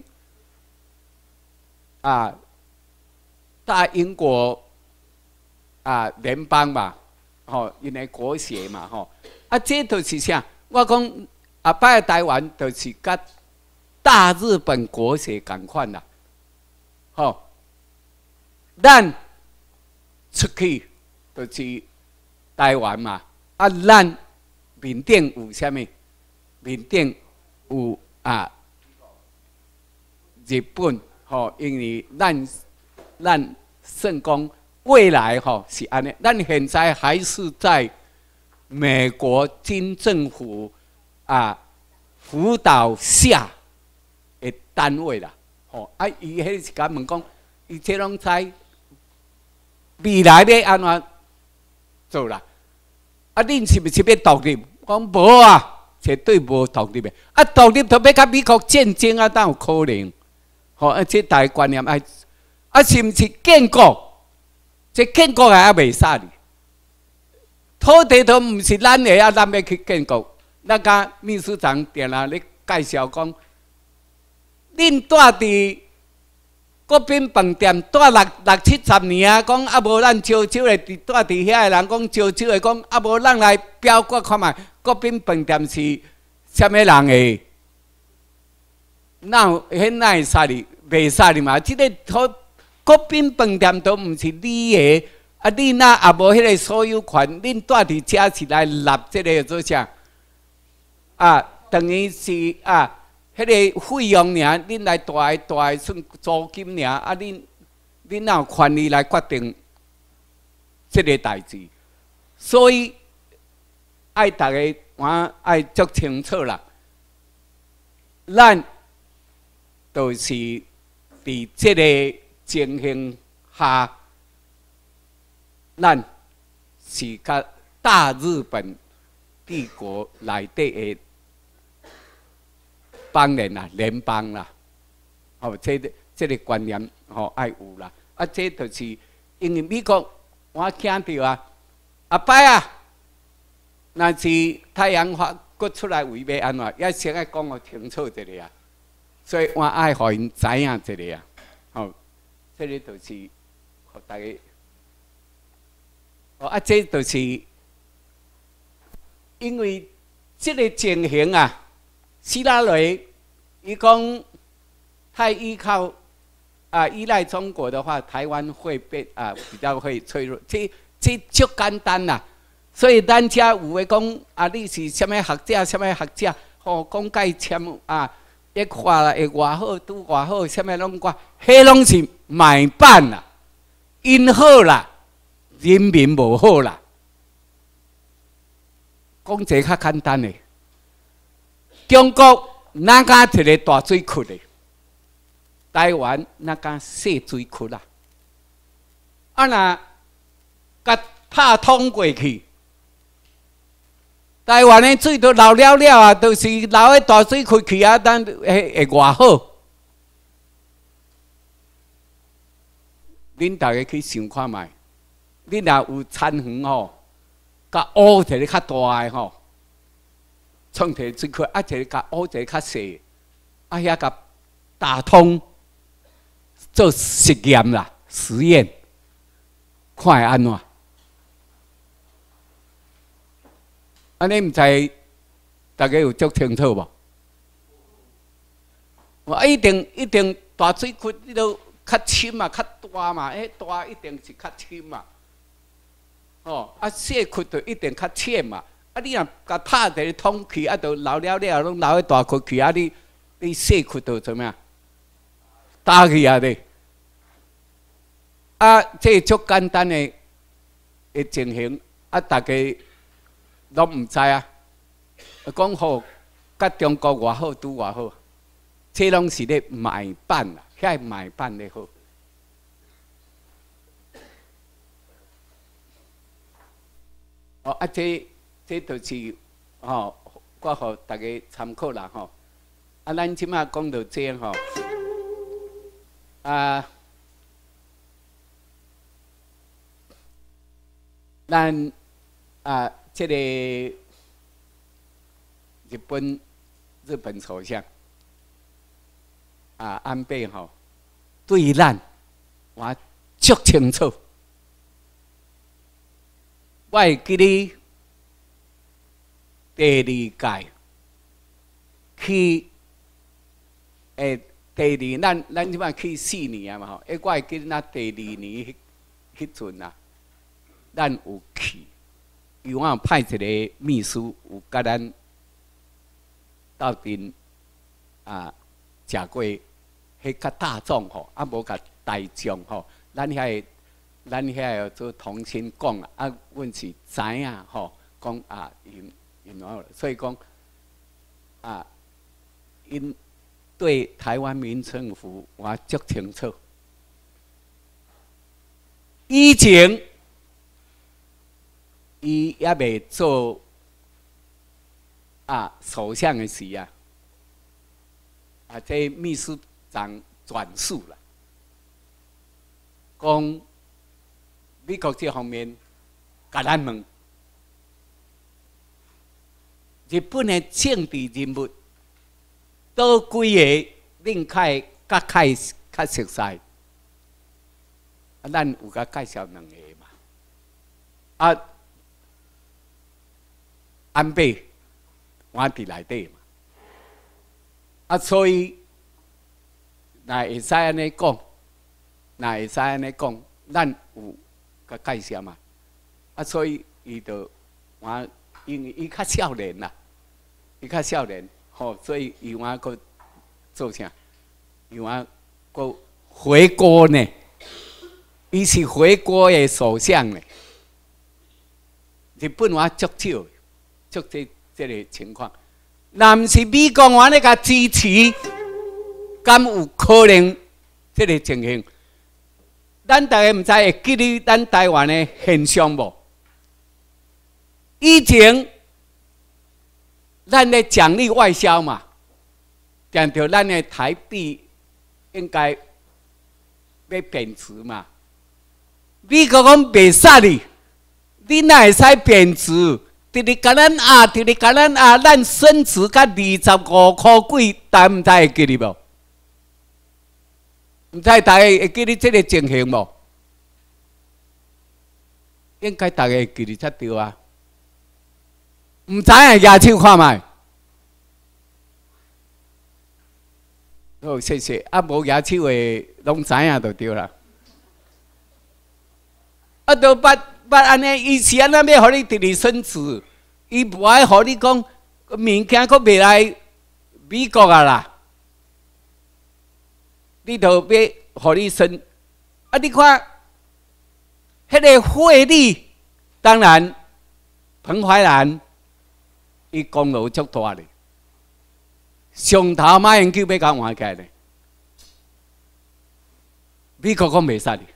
啊。大英国啊联邦嘛，吼，因为国协嘛，吼，啊，这就是啥？我讲啊，摆台湾就是甲大日本国协共款啦，吼，咱出去就是台湾嘛，啊，咱缅甸有啥物？缅甸有啊，日本，吼，因为咱。咱算讲未来吼是安尼，咱现在还是在美国军政府啊辅导下的单位啦，吼啊，伊迄是甲问讲，伊这拢知未来要安怎做啦？啊，恁是不是要独立？讲无啊，绝对无独立的。啊，独立都要甲美国战争啊，哪有可能？吼，啊，这大观念爱。啊，是毋是建国？这建国也还袂使哩。土地都毋是咱的啊，咱要去建国。那个秘书长定啦咧介绍讲，恁住伫国宾饭店住六六七十年啊，讲啊无咱招手的伫住伫遐的人讲招手的讲啊无咱来表决看卖，国宾饭店是啥物人的？那迄哪会使哩？袂使哩嘛？即、這个土国宾饭店都毋是你的，啊，你若也无迄个所有权，恁住伫遮是来立即个做啥？啊，等于是啊，迄、那个费用尔，恁来大个大个算租金尔，啊，恁恁哪有权利来决定即个代志？所以爱大家我爱足清楚啦，咱就是伫即个情形下，咱是甲大日本帝国内底的邦人啦、联邦啦，哦，这个这个观念吼爱有啦。啊，这就是因为美国我听到啊，阿伯啊，若是太阳花搁出来为要安怎，也先爱讲互清楚一下啊。所以我爱互因知影一下啊。吼，这个就是互大家。哦，啊，这就是因为这个情形啊，希拉蕊伊讲太依靠啊依赖中国的话，台湾会变啊比较会脆弱。这这就简单啦。所以咱遮有诶讲啊，你是啥物学者？啥物学者？吼、哦，讲甲伊签啊，一画啦会偌好，拄偌好，啥物拢讲，迄拢是买办啦，因好啦，人民无好啦。讲一个较简单的，中国哪敢摕个大水库的？台湾哪敢细水库啦？啊若甲拍通过去，台湾的水都流了了啊，都、就是流喺大水库去啊，等会会偌好？恁大家去想看卖，恁若有田园吼。甲乌一个较大个吼，创一个水库，啊一个甲乌一个较细，啊遐甲打通做实验啦，实验，看会安怎？安尼毋知大家有足清楚无？我一定一定大水库你都较深嘛，较大嘛，迄大一定是较深嘛。哦，啊，细窟就一定较浅嘛。啊，你若甲拍一个通去，啊，就流了了，拢流喺大窟去，啊，你你细窟就怎么样？打去啊咧。啊，这足简单的的情形，啊，大家拢唔知啊。讲好，甲中国偌好拄偌好，这拢是咧买办啦，遐买办咧好。哦，啊，这这就是吼，我互大家参考啦吼。啊，咱即马讲到这吼，啊，咱啊，这个日本日本首相啊安倍吼，对咱我足清楚。我会记哩第二届去诶，第二咱咱即摆去四年啊嘛吼，诶，我会记咱第二年迄迄阵啊，咱有去，伊我有派一个秘书有甲咱斗阵啊，食过迄较大众吼，啊无甲大众吼，咱遐个。咱遐个做同情讲啊，啊，阮是知影吼，讲啊，因因好，所以讲啊，因对台湾民政府我足清楚。以前伊也未做啊首相的时啊，啊，这秘书长转述啦，讲。美国这方面，甲咱问，日本的政治人物，倒几个恁较较较较熟悉？啊，咱有甲介绍两个嘛。啊，安倍，我伫内底嘛。啊，所以，若会使安尼讲，若会使安尼讲，咱有。甲介绍嘛，啊，所以伊就我因为伊较少年啦，伊较少年，吼，所以伊我个做啥？伊我个回国呢？伊是回国的首相呢。日本我足少，足这这个情况，若毋是美国我咧甲支持，敢有可能这个情形？咱大家毋知会记哩咱台湾的现象无？以前咱咧奖励外销嘛，讲到咱的台币应该要贬值嘛。美国讲袂使哩，你哪会使贬值？直直甲咱压，直直甲咱压，咱升值甲二十五箍几，大毋知会记哩无？毋知大家会记哩即个情形无？应该大家会记哩才对啊！毋知影举手看卖。好，谢谢。啊，无举手的，拢知影就对啦。啊，都捌捌安尼，伊是安怎要互你直直升值？伊无爱互你讲物件佫袂来美国啊啦，你著要互你升。啊，你看，迄个汇率，当然彭淮南伊功劳足大咧，上头马英九要甲换起来咧，美国讲袂使咧。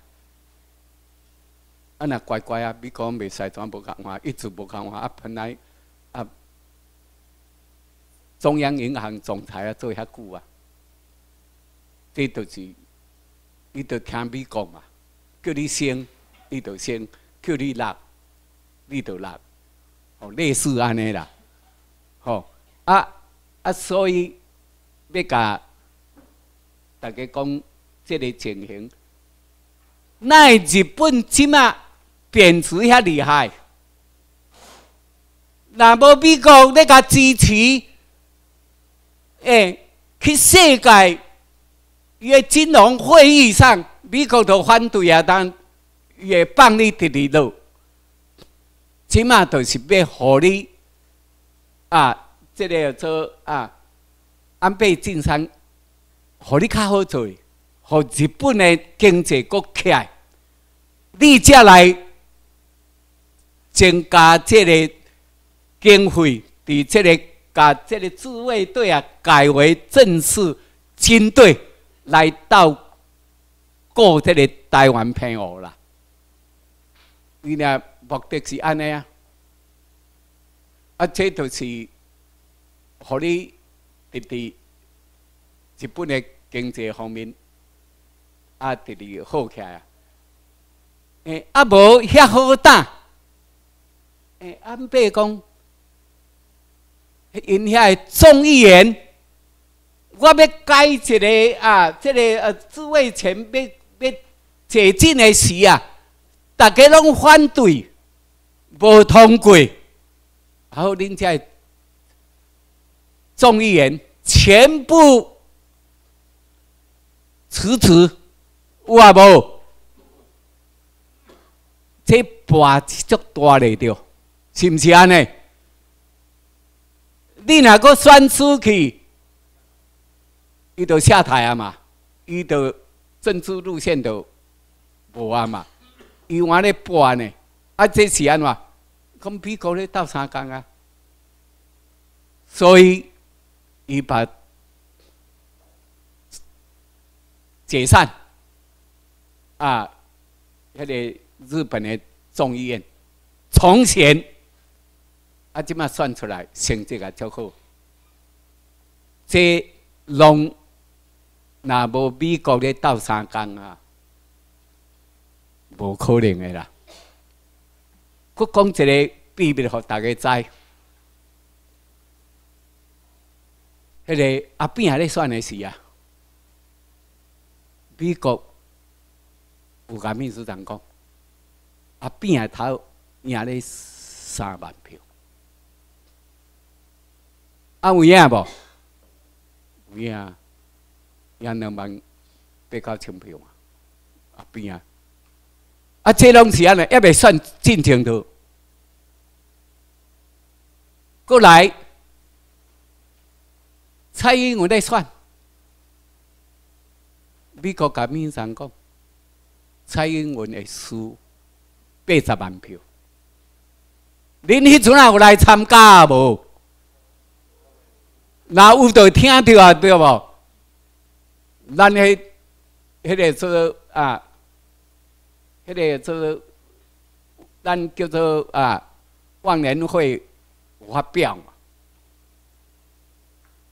啊，那乖乖啊！美国袂使怎无共换，一直无共换啊！本来啊，中央银行总裁啊做遐久啊，这就是伊就听美国嘛，叫你升，伊就升；叫你落，你就落。哦，类似安尼啦。吼啊啊，所以要甲大家讲这个情形，奈日本即马贬值遐厉害，若无美国咧甲支持，诶、欸，去世界伊个金融会议上，美国就反对啊，当也放你直直落，即马就是要互你啊，这个做啊安倍晋三，互你较好做，互日本的经济国起来，你才来。增加这个经费，伫这个甲这个自卫队啊改为正式军队来到过这个台湾澎湖啦。伊若目的是安尼啊，啊，这就是互你伫伫日本的经济方面啊，直直好起来啊。诶，啊无遐好打。诶，安倍讲，因遐个众议员，我要改一个啊，这个呃自卫权要要解禁的时啊，大家拢反对，无通过，然后恁遮众议员全部辞职，有啊无？这跋足大咧着。是毋是安尼？你若阁选出去，伊就下台啊嘛，伊就政治路线就无啊嘛，伊往咧搬呢，啊这是安怎？讲美国咧斗相共啊，所以伊把解散啊，迄个日本的众议院重选。啊，即马算出来成绩也足好，这拢若无美国咧斗相共啊，无可能的啦。佫讲一个秘密，互大家知，迄个阿扁咧选的时啊，美国有甲秘书长讲，阿扁头赢咧三万票。啊，有影无？有影，赢两万八九千票啊！啊边啊！啊，这拢是安尼，还袂算进程度。过来，蔡英文在选，美国甲民上讲，蔡英文会输八十万票。恁迄阵啊有来参加无？那有就听到啊，对无？咱迄迄个做啊，迄个做咱叫做啊，忘年会发表嘛。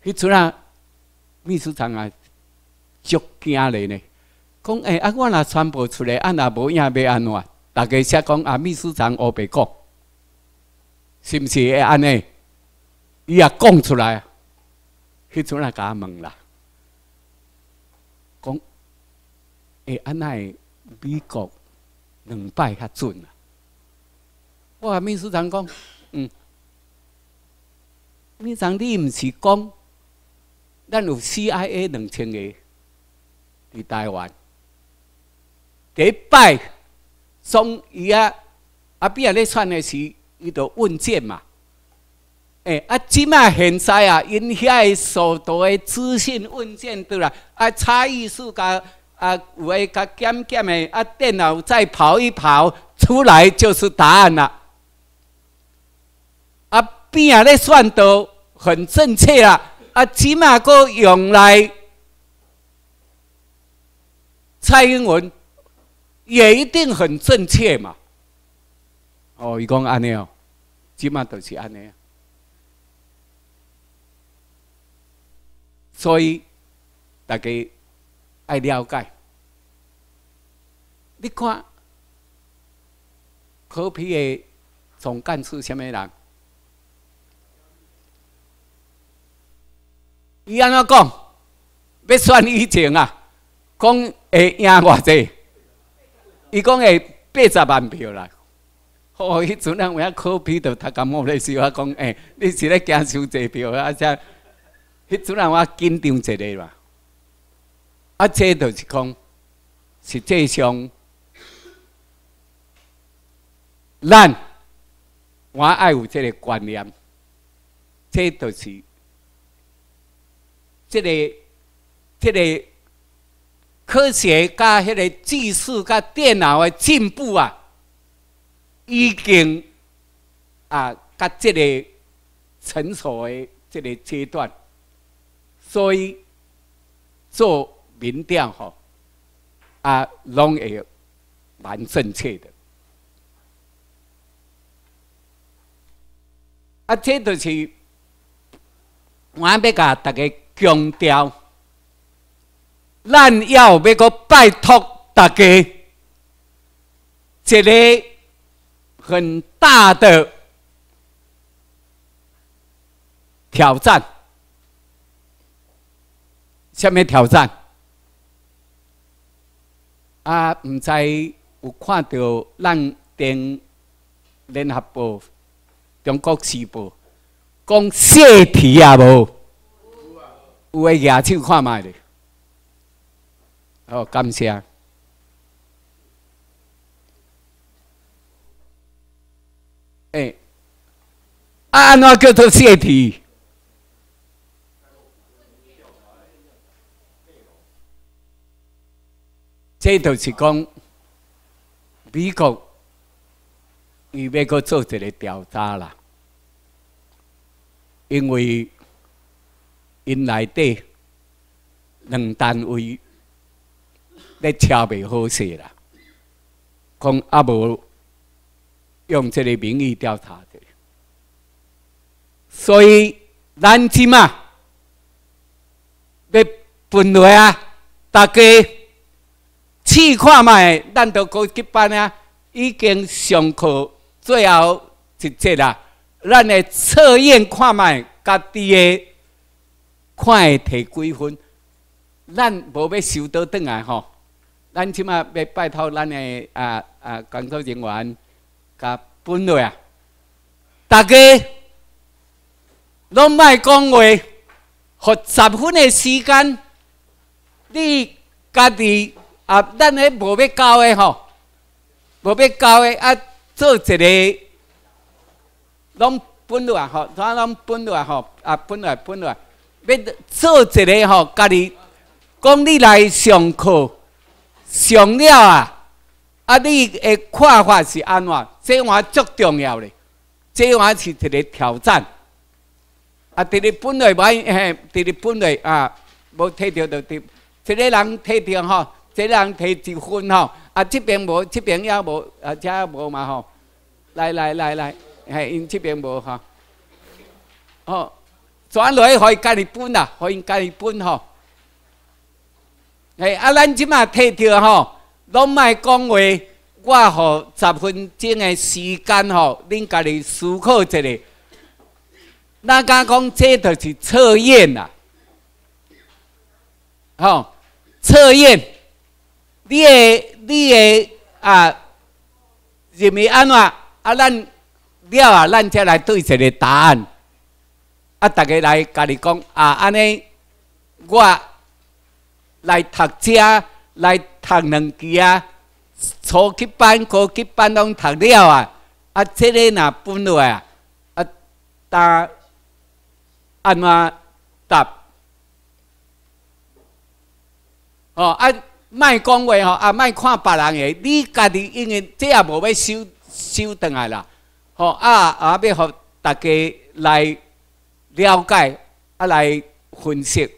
迄阵啊，秘书长啊，足惊咧呢。讲诶、欸，啊，我若传播出来，啊，若无影要安怎？大家写讲啊，秘书长黑白讲，是毋是会安尼？伊也讲出来，迄阵啊，甲我问啦，讲会安奈美国两摆较准啊？我甲秘书长讲，嗯，秘书长你毋是讲，咱有 C I A 两千个伫台湾。第一摆，从伊啊啊边啊咧传的是伊着问卷嘛，诶、欸、啊，即卖现在啊，因遐个所度的资讯问卷对啦，啊差异数甲啊有诶甲减减的啊，电脑再跑一跑出来就是答案啦。啊边啊咧算都很正确啦，啊即卖佫用来蔡英文。也一定很正确嘛？哦，伊讲安尼哦，即马就是安尼。所以大家爱了解。你看，柯 P 的总干事什么人？伊安怎讲？要选以前啊，讲会赢偌济？伊讲会八十万票啦，哦，迄阵人有影可比着读感冒咧时，我讲诶、欸，你是咧惊收济票啊？只迄阵人我紧张一下嘛。啊，这就是讲，实际上，咱我爱有这个观念，这就是这个这个。科学甲迄个技术甲电脑的进步啊，已经啊，甲这个成熟的这个阶段，所以做民调吼啊，拢会蛮正确的。啊，这就是我要甲大家强调。咱要要个拜托大家，一个很大的挑战。什么挑战？啊，唔知有看到咱电联合报、中国时报讲泄题啊无？有诶，举手看卖咧。好，感谢。哎、欸，啊，安怎叫做泄题？这就是讲，美国伊要搁做一个调查啦，因为因内底两单位。咧车袂好势啦，讲啊无用这个名义调查的，所以咱即马要分类啊，大家试看卖，咱都高级班啊，已经上课最后一节啦，咱的测验看卖，家己的看会摕几分，咱无要收倒转来吼。咱即马要拜托咱的啊啊工作人员，甲分类啊，大家拢莫讲话，互十分的时间，你家己啊，咱迄无要教的吼，无要教的啊，做一个拢分类吼，咱拢分类吼，啊分类分类，要做一个吼，家己讲你来上课。上了啊！啊，你的看法是安怎？这我足重要嘞，这我是一个挑战。啊，伫咧本来歹嘿，伫咧本来啊，无摕到就对，一个人摕到吼，一个人摕一分吼，啊，这边无，这边也无，啊，这无嘛吼。来来来来，嘿，因这边无吼。哦， 转落去，互伊家己分啦，互因家己分吼。哎，啊，咱即马摕着吼，拢莫讲话，我互十分钟的时间吼，恁家己思考一下。咱敢讲这就是测验啦，吼，测验，你的你的啊，认为安怎？啊，咱了啊，咱才来对一个答案。啊，大家来家己讲啊，安尼我来读册，来读两期啊，初级班、高级班拢读了啊，啊，这个若分落来啊，啊，答安怎答？哦，啊，莫讲话吼，啊，莫看别人的，你家己因为这也无要收收转来啦，吼啊啊，要互大家来了解，啊来分析。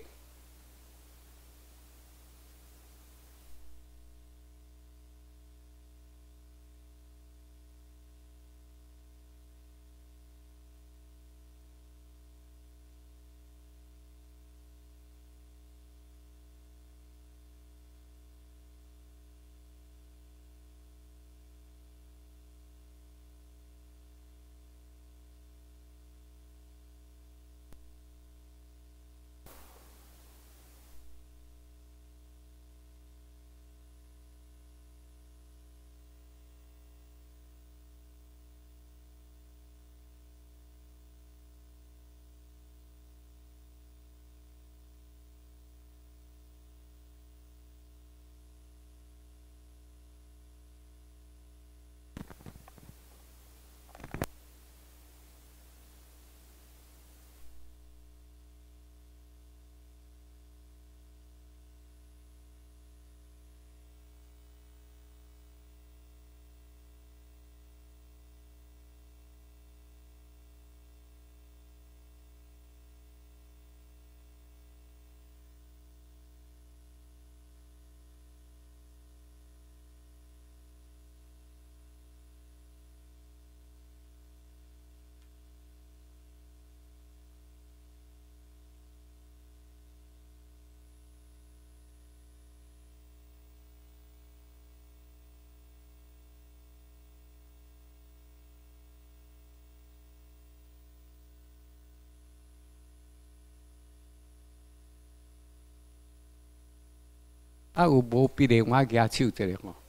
啊，有无笔的，我举手一下吼。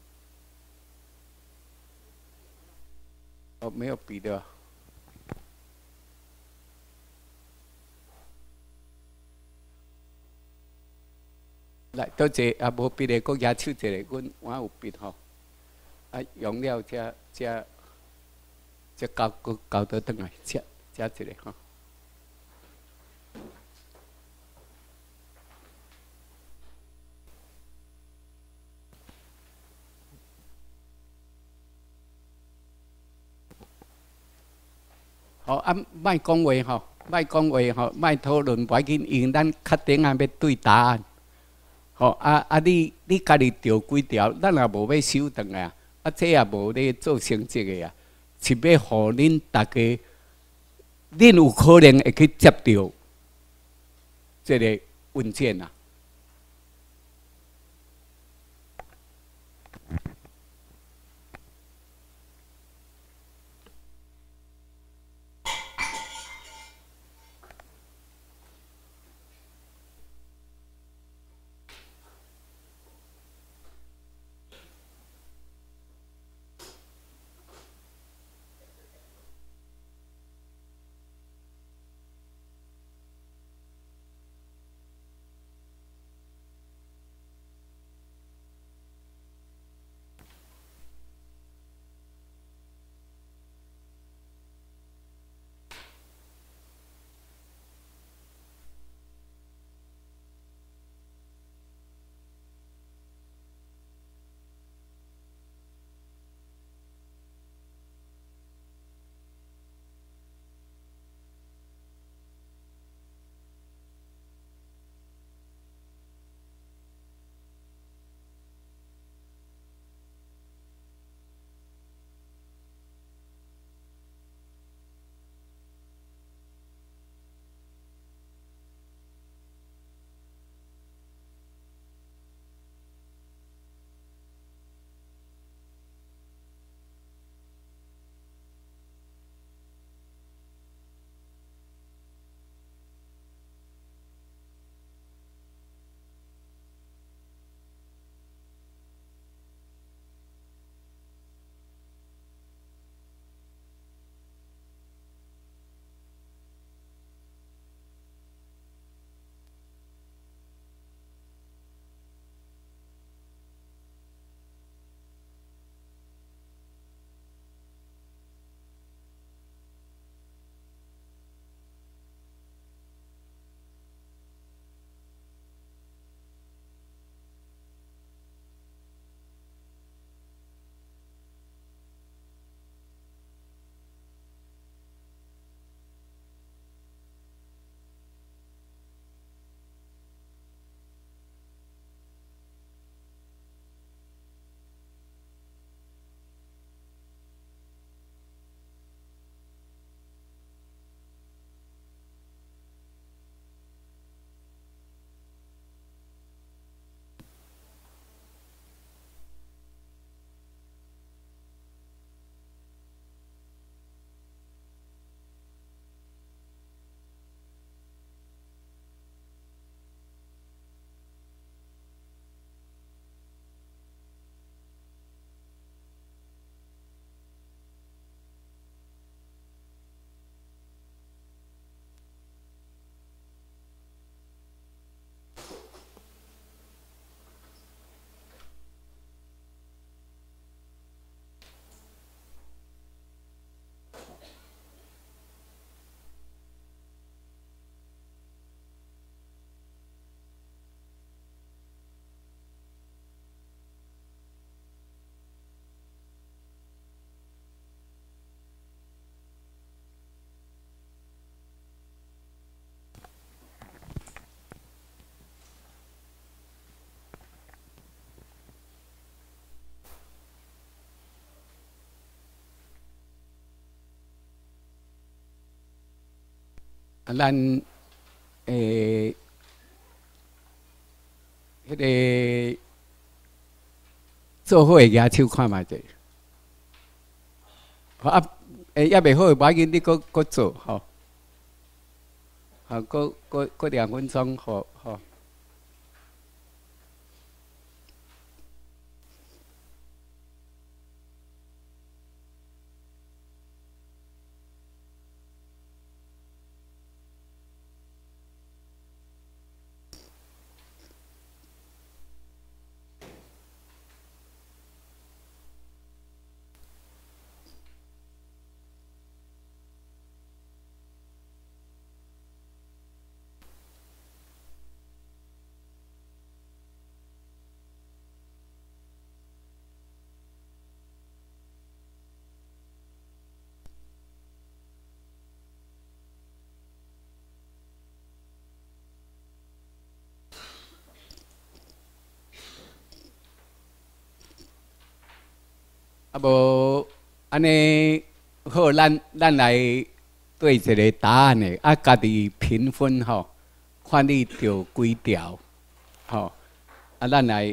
哦，没有笔的。来，多谢啊，无笔的，搁举手一下，阮我有笔吼。啊，用了才才才交搁交倒转来，遮遮一个吼。好啊，莫讲话吼，莫讲话吼，莫讨论，袂紧，因咱确定啊要对答案。吼啊啊！你你家己调几条，咱也无要收转来啊，啊这也无咧做成绩个啊，是要互恁大家，恁有可能会去接到这个文件啊。 啊，咱诶，迄、那个做伙举手看卖者。啊，诶，也袂好，无要紧，你搁搁做吼。啊，搁搁搁两分钟，吼吼。啊无安尼好，咱咱来对一个答案的，啊，家己评分吼，看你着几条，吼，啊，咱来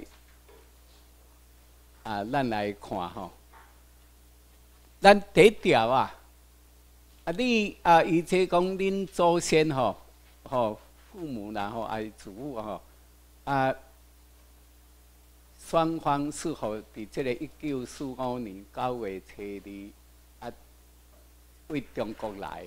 啊，咱来看吼，咱第一条啊，啊，你啊，伊即讲恁祖先吼，吼，父母然后还是祖父吼，啊。双方是否伫即个一九四五年九月初二啊，为中国来？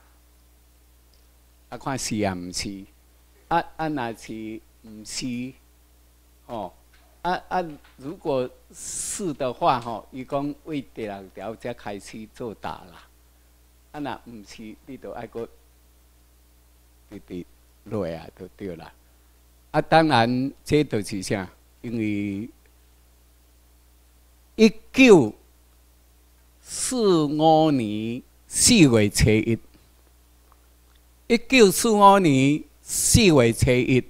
啊，看是啊，毋是？啊啊，若是毋是？哦，啊啊，如果是的话，吼，伊讲为第六条才开始做大啦。啊，若毋是，你着爱搁直直落啊，就对啦。啊，当然，这就是啥？因为一九四五年四月初一，一九四五年四月初一，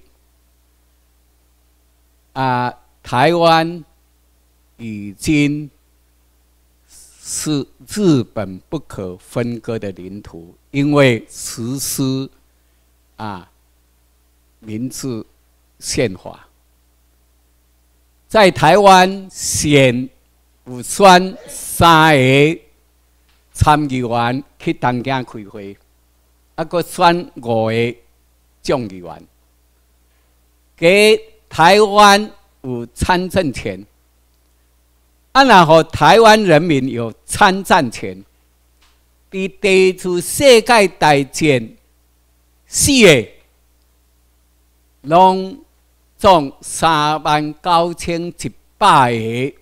啊，台湾已经是日本不可分割的领土，因为实施啊民治宪法。在台湾选有选三个参议员去东京开会，啊，佮选五个众议员，给台湾有参政权，啊，然后台湾人民有参战权。伫第一次世界大战死的，拢总三万九千一百个，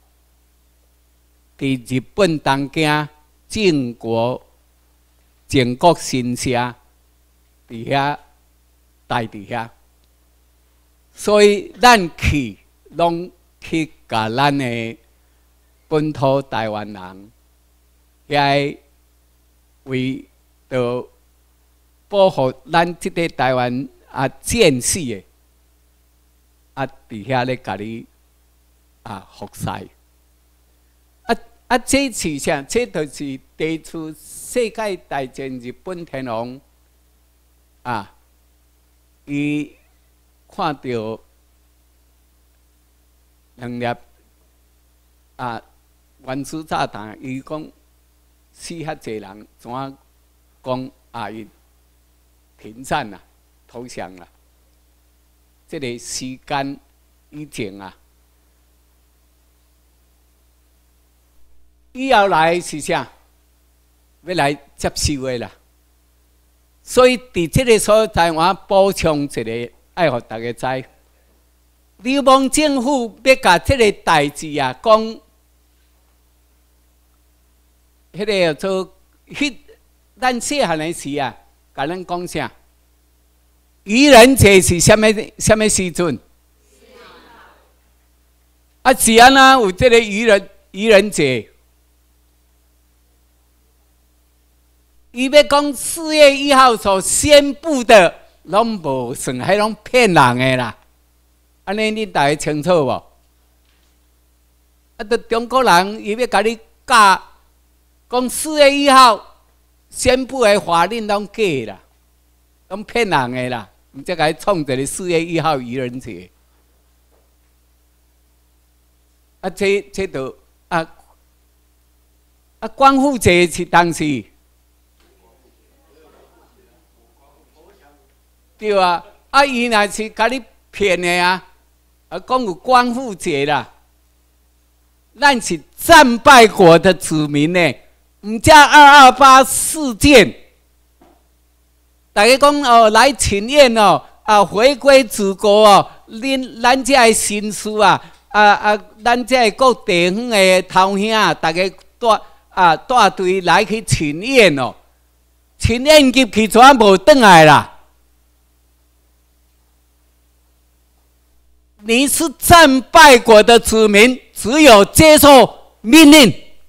伫日本东京靖国靖国神社伫遐待伫遐，所以咱去拢去甲咱的本土台湾人，遐为着保护咱即个台湾啊战士的。啊，伫遐咧，甲你啊服侍。啊啊，这是啥？这就是第一次世界大战日本天皇啊，伊看到两粒啊原子炸弹，伊讲死遐济人，怎啊讲啊？伊停战啦，投降啦。这个时间以前啊，以后来是啥？要来接收的啦。所以伫这个所在，我补充一个，爱互大家知。流氓政府要甲这个代志啊，讲，迄个叫做迄咱细汉的时啊，甲咱讲啥？愚人节是什么什么时阵？啊，是安那有这个愚人愚人节？伊要讲四月一号所宣布的，拢无算，迄拢骗人的啦。安尼你大家清楚无？啊，都中国人伊要甲你教，讲四月一号宣布的法令拢假啦。 拢骗人的啦，毋则甲伊创一个四月一号愚人节。啊，这这都啊啊，光复节是当时，对啊，啊，伊若是甲你骗的啊，啊，讲有光复节啦，咱是战败国的子民呢，毋只二二八事件。大家讲哦，来请愿哦，啊，回归祖国哦，恁咱这的新士啊，啊啊，咱这各地方的头兄啊，大家带啊带队来去请愿哦，请愿入去全无转来啦。你是战败国的子民，只有接受命令，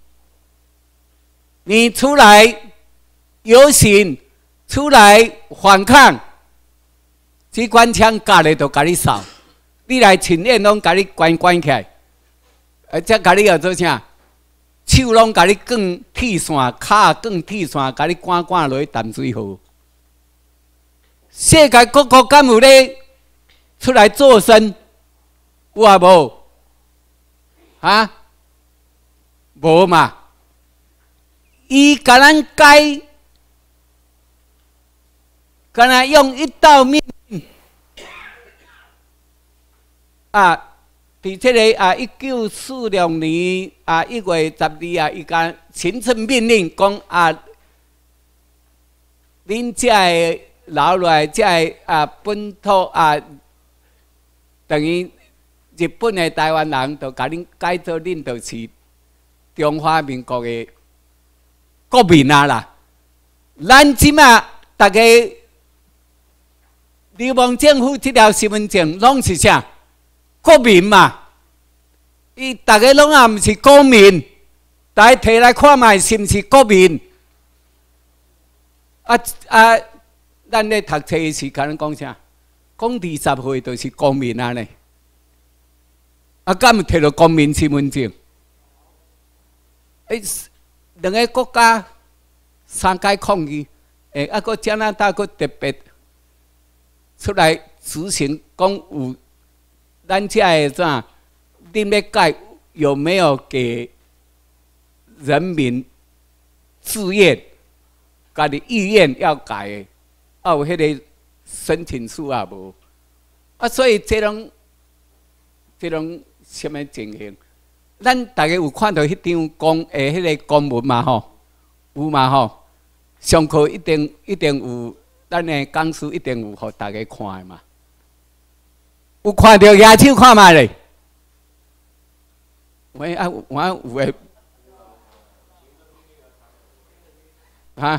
你出来游行。出来反抗，机关枪架咧就甲你扫，你来请愿拢甲你关关起来，而且甲你要做啥？手拢甲你卷铁线，骹卷铁线，甲你赶赶落去淡水河。世界各国敢有咧出来做声？有啊无？啊？无嘛？伊甲咱改。敢若用一道命令啊！伫这个啊，一九四六年啊一月十二啊，伊甲行政命令讲啊，恁这个留落来这个啊本土啊，等于日本的台湾人，就甲恁改做恁就是中华民国的国民啊啦。咱即马大家。流氓政府这条身份证拢是啥？国民嘛，伊大家拢也毋是公民，大家摕来看卖是毋是国民？啊啊，咱咧读册时，甲咱讲啥？讲二十岁就是公民啊呢？啊，敢有摕到公民身份证？诶，两个国家三界抗议，诶，啊，个加拿大个特别。出来执行，讲有咱这个啥？恁要改有没有给人民自愿、家己意愿要改的？啊，有迄个申请书啊无？啊，所以这种这种什么情形？咱大家有看到迄张公诶，迄个公文嘛吼？有嘛吼？上课一定一定有。咱的讲师一定有互大家看的嘛，有看到举手看卖咧？喂啊，我有诶，哈，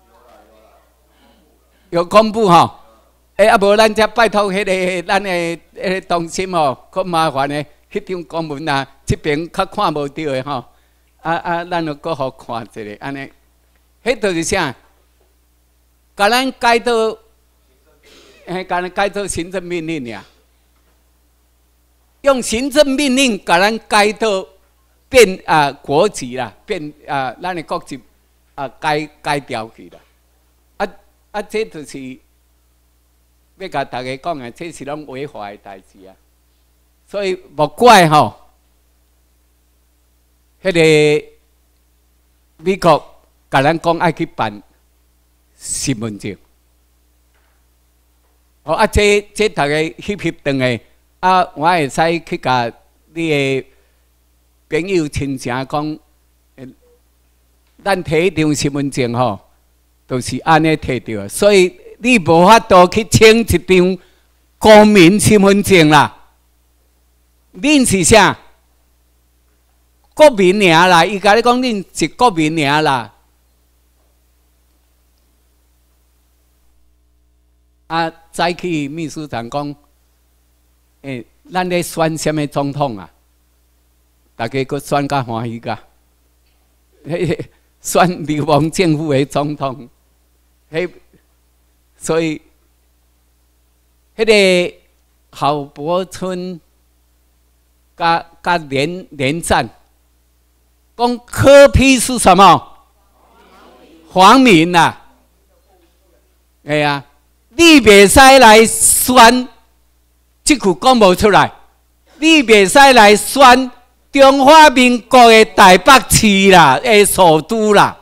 有公布吼。诶，啊无咱则拜托迄个咱的迄个中心吼，较麻烦的，迄张公文啊，这边较看无到的吼。啊啊，咱就搁互看一下，安尼，迄就是啥？甲咱改做，诶，甲咱改做行政命令呀，用行政命令甲咱改做变啊国籍啦，变啊咱的国籍啊改改掉去啦。啊啊，这就是要甲大家讲的，这是拢违法的代志啊。所以莫怪吼，迄个美国甲咱讲爱去办。身份证，哦啊，这这大家翕翕转的啊，我会使去甲你的朋友亲戚讲，咱摕一张身份证吼，都是安尼摕到，所以你无法度去签一张公民身份证啦。恁是啥？国民尔啦，伊甲你讲恁是国民尔啦。啊！早起秘书长讲，诶、欸，咱咧选什么总统啊？大家搁选甲欢喜噶，嘿，选流氓政府的总统，嘿，所以，迄、那个郝柏村甲甲连连战，讲柯 P 是什么？黄民呐、啊，哎呀、啊。 你袂使来选，即句讲无出来。你袂使来选中华民国的台北市啦，的首都啦。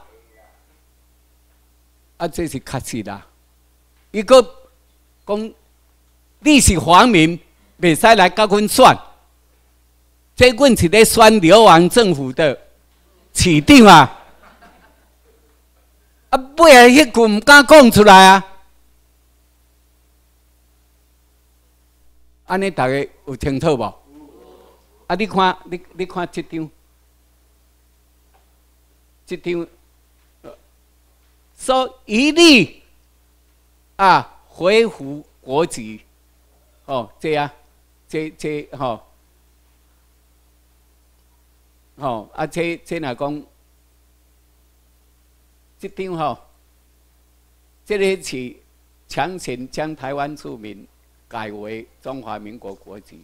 啊，这是确实啦。伊个讲你是皇民，袂使来甲阮选。这阮是咧选流亡政府的市长啊。啊，尾下迄句唔敢讲出来啊。安尼大家有清楚无？啊，你看，你你看这张，这张，说一律啊恢复国籍，哦，这样，这这吼，吼啊，这这若讲，这张吼，这个是强行将台湾住民改为中华民国国籍。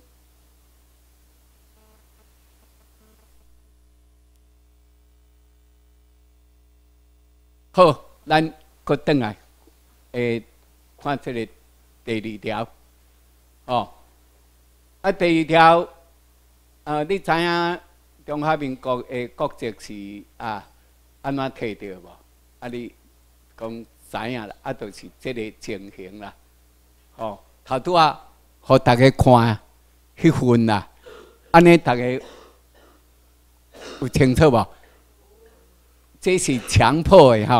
好，咱搁转来，诶，看这个第二条，哦，啊，第二条，呃，你知影中华民国的国籍是啊安怎摕到无？啊，你讲知影啦，啊，就是这个情形啦，哦，头拄啊，互大家看迄份啦，安尼大家有清楚无？这是强迫的吼。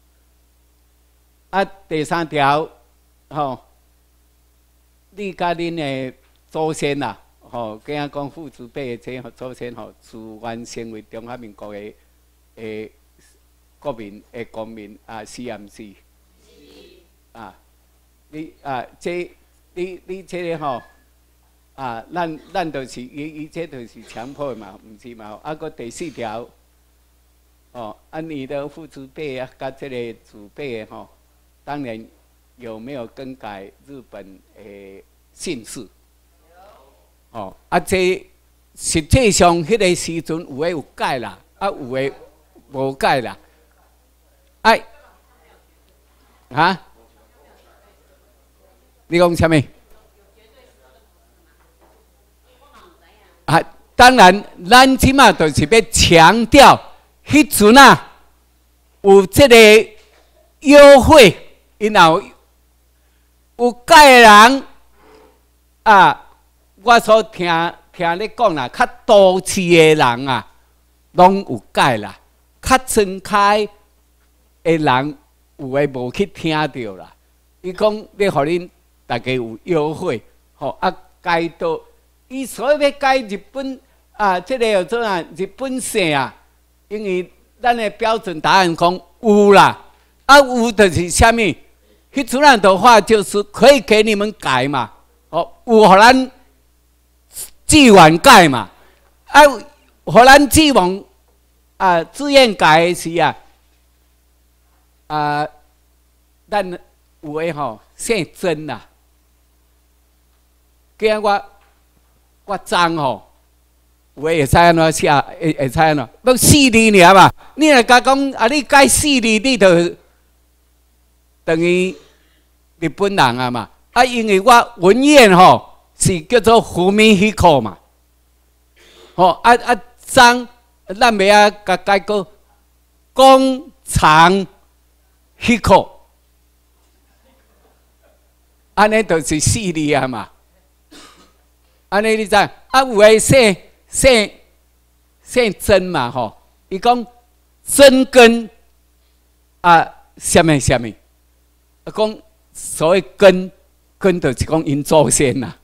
啊，第三条，吼，你甲恁的祖先啦，吼，今仔讲父祖辈的这祖先吼，自愿成为中华民国的诶国民诶公民啊，是啊毋是？啊，你啊，这你你这个吼，啊，咱咱就是伊伊这就是强迫嘛，毋是嘛？啊，个第四条。哦，啊，你的父祖辈啊，甲这个祖辈的吼，当然有没有更改日本的姓氏？哦，啊，这实际上迄个时阵有诶有改啦，啊有诶无改啦。哎，啊？你讲啥物？啊，当然，咱即马就是要强调。迄阵啊，有即个优惠，然后有介人啊，我所听听你讲啦，较都市的人啊，拢有介啦，较村开的人有诶无去听到啦。伊讲要互恁大家有优惠，吼啊，改到伊所以要改日本啊，即、这个叫做啊日本姓啊。因为咱的标准答案讲有啦，啊有就是啥物？迄阵啊的话就是可以给你们改嘛，哦，有互咱自愿改嘛，啊，互咱自愿啊自愿改的是啊，啊，咱有诶吼姓曾啦，今仔我我曾吼。有诶会使安怎写？会会使安怎？要四字尔嘛？你若甲讲啊，你改四字，你就等于日本人啊嘛。啊，因为我文彦吼是叫做福民希口嘛。吼啊啊，张咱袂啊甲改个工厂希口，安尼就是四字啊嘛。安尼你知？啊有诶说。姓姓曾嘛吼，伊讲曾根啊，什么什么，啊讲所谓根根就是讲因祖先啦。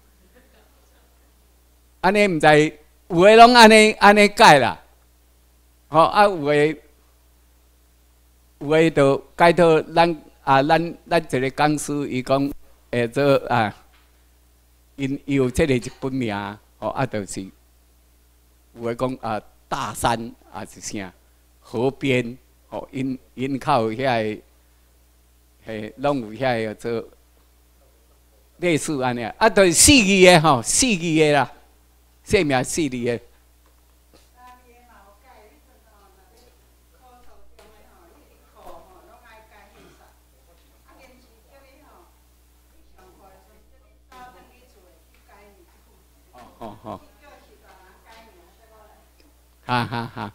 安尼毋知有诶拢安尼安尼改啦，吼啊有诶有诶就改到咱啊咱咱一个公司，伊讲诶做啊，因伊有即个日本名，吼啊就是。有诶讲啊，大山啊是啥？河边哦，因因靠遐个，嘿，拢有遐个做类似安尼啊，就是四字诶吼，四字诶啦，姓名四字诶。 哈哈哈。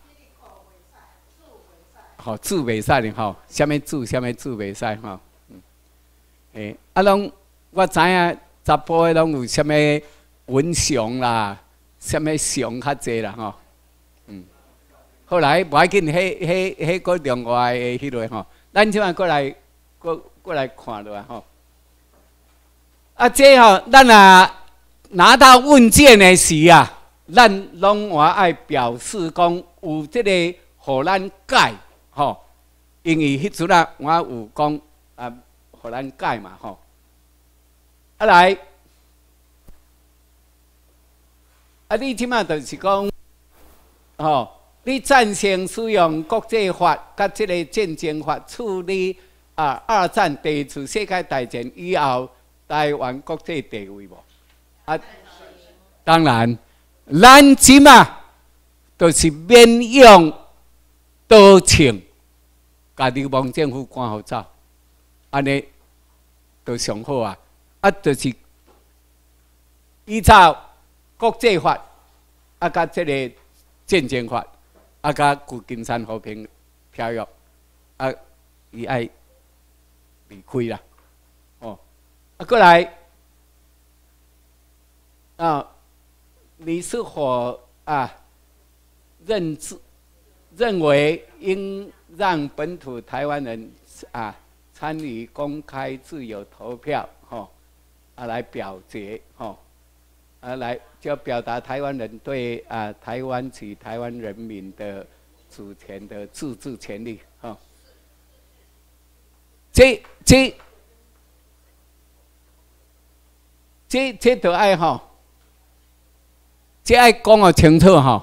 吼，字袂使哩吼，啥物字啥物字袂使吼。嗯，诶，啊，拢我知影查甫诶拢有啥物文祥啦，啥物祥较济啦吼。嗯，后来无要紧，迄迄迄个另外诶迄类吼，咱即摆过来过过来看落来吼。啊，这吼，咱啊拿到问卷诶时啊，咱拢我爱表示讲有即个互咱改。吼，因为迄阵啊，我有讲啊，互咱改嘛吼。啊来，啊你即马就是讲，吼，你赞成使用国际法甲即个战争法处理啊二战第一次世界大战以后台湾国际地位无？啊，当然，咱即马就是免用刀枪。甲流氓政府赶互走，安尼就上好啊！啊，就是依照国际法，啊，甲即个战争法，啊，甲旧金山和平条约，啊，伊爱离开啦。哦，啊，过来啊，你是否啊认知认为应？让本土台湾人啊参与公开自由投票，吼、哦，啊来表决，吼、哦，啊来就表达台湾人对啊台湾及台湾人民的主权的自治权利，吼、哦。这这这这都爱吼，这爱讲个清楚吼，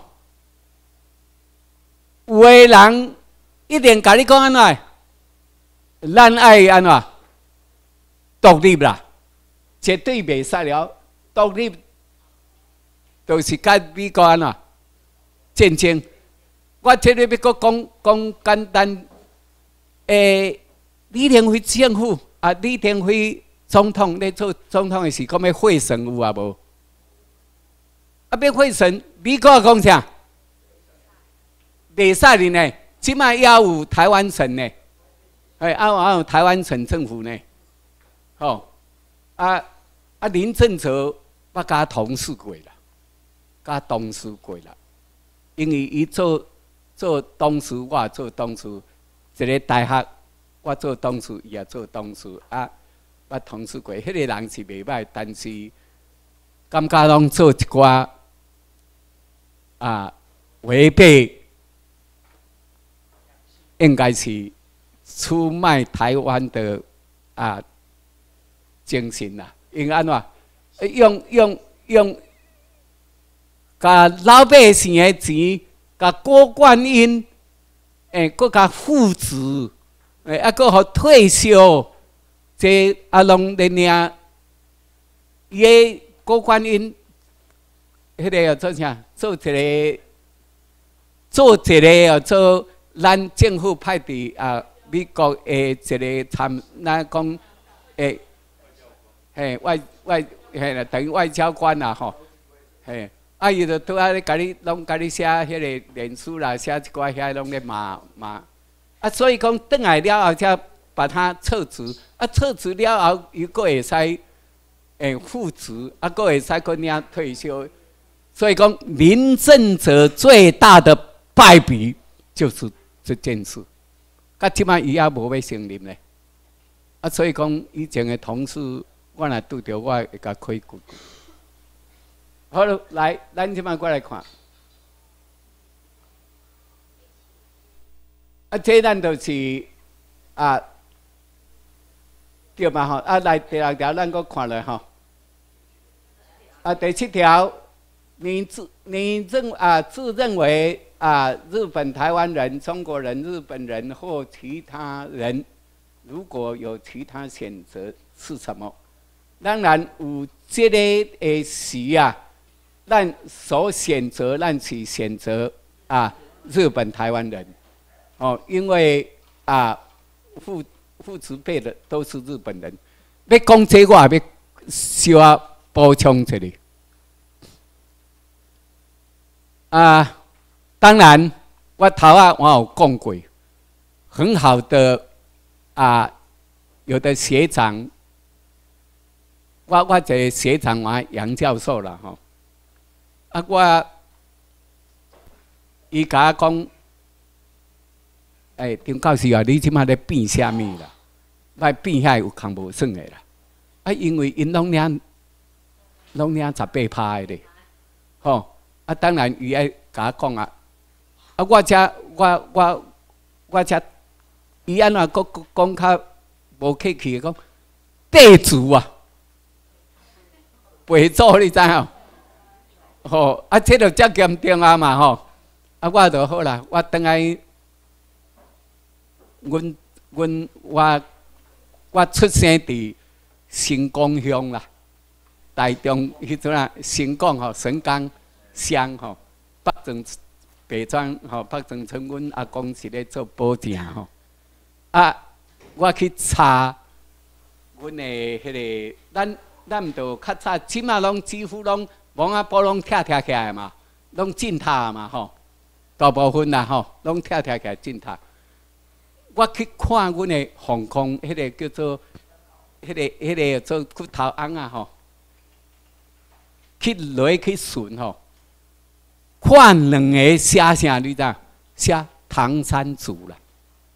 有的人。一定甲你讲安怎？咱爱安怎？独立啦，绝对袂使了。独立就是甲美国安怎战争。我这里要搁讲讲简单。诶，李登辉政府啊，李登辉总统咧做总统的时，讲要会审有啊无？啊，要会审，美国讲啥？袂使哩呢。即卖也有台湾省呢，哎，啊有台湾省政府呢，吼，啊啊林郑哲我甲同事过啦，甲同事过啦，因为伊做做董事，我做董事，一个大学我做董事，伊也做董事，啊，我同事过，迄、那个人是袂歹，但是感觉拢做一寡啊违背。应该是出卖台湾的啊精神啦，因安怎用用用，甲老百姓的钱，甲郭冠英，诶，搁甲复职，诶，啊，搁互退休，这啊拢咧领，伊个郭冠英，迄个要做啥？做一个，做一个要做。咱政府派伫啊美国诶一个参，咱讲诶，嘿外外嘿啦，等于外交官啦吼，嘿，啊伊就拄啊咧，甲你拢甲你写迄个脸书啦，写一寡遐拢咧骂骂，啊所以讲转来了后才把他撤职，啊撤职了后伊个会使诶复职，啊个会使个领退休，所以讲林郑哲最大的败笔就是。这件事，甲即摆伊也无要承认咧，啊，所以讲以前的同事，我若拄着，我会甲开骨。好，来，咱即摆过来看，啊，这咱就是啊，对嘛吼，啊，来第六条，咱搁看落吼，啊，第七条，你自你认啊自认为。啊，日本台湾人、中国人、日本人或其他人，如果有其他选择是什么？当然有这个诶时啊，咱所选择，咱是选择啊日本台湾人，哦，因为啊父父子辈的都是日本人。要讲这我也要稍啊补充一下啊。 当然，我头啊我有讲过，很好的啊，有的学长，我我这个学长我杨教授啦吼，啊我伊甲我讲，哎，张教授啊，你即马咧变啥物啦？来变遐有空无算的啦。啊，因为因拢领拢领十八趴的咧，吼。啊，当然伊爱甲我讲啊，啊，我遮我我我遮伊安怎讲讲较无客气讲地主啊，陪做你知影？吼，啊，这着遮严重啊嘛吼。啊，我就好啦，我等来，阮阮我我出生伫成功乡啦，台中迄阵啊，成功吼神冈乡吼，北庄北庄吼北庄村，阮阿公是咧做保正吼。啊，我去查阮的迄个，咱咱着较早，即马拢几乎拢王阿婆拢拆拆起来嘛，拢进塔嘛吼。大部分啦吼，拢跳跳起来进塔。我去看阮的航空，迄个叫做，迄个迄个做骨头翁啊吼，去落去顺吼，看两个写啥你知？写唐山族啦。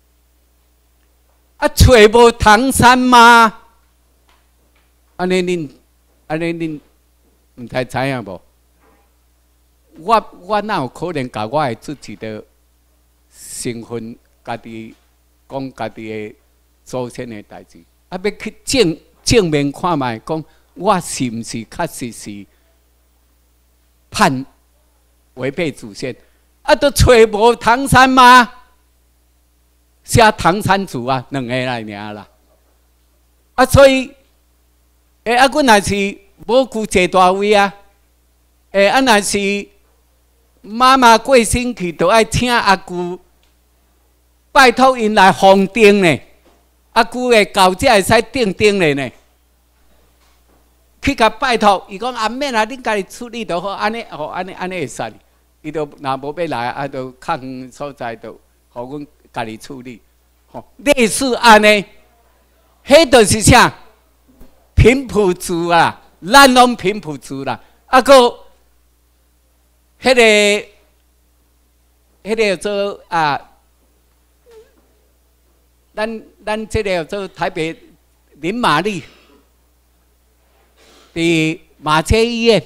啊，找无唐山吗？安尼恁，安尼恁，毋知知影无？我我哪有可能甲我的自己的身份，家己讲家己的祖先的代志，啊，要去正正面看卖，讲我是毋是确实是叛违背祖先？啊，都找无唐山吗？写唐山族啊，两个来尔啦。啊，所以，诶，啊，阮若是无顾坐大位啊，诶，啊，若是。妈妈过身去，就爱请阿舅拜托因来封顶呢。阿舅的狗只会使顶顶的呢。去甲拜托，伊讲阿免啊，恁家己处理就好，安尼吼，安尼安尼会使。伊就若无要来，啊，就较远所在就互阮家己处理。吼，类似安尼，迄就是啥？平埔族啊，咱拢平埔族啦，啊个。迄个，迄个做啊，咱咱这个做台北林玛丽，伫马街医院，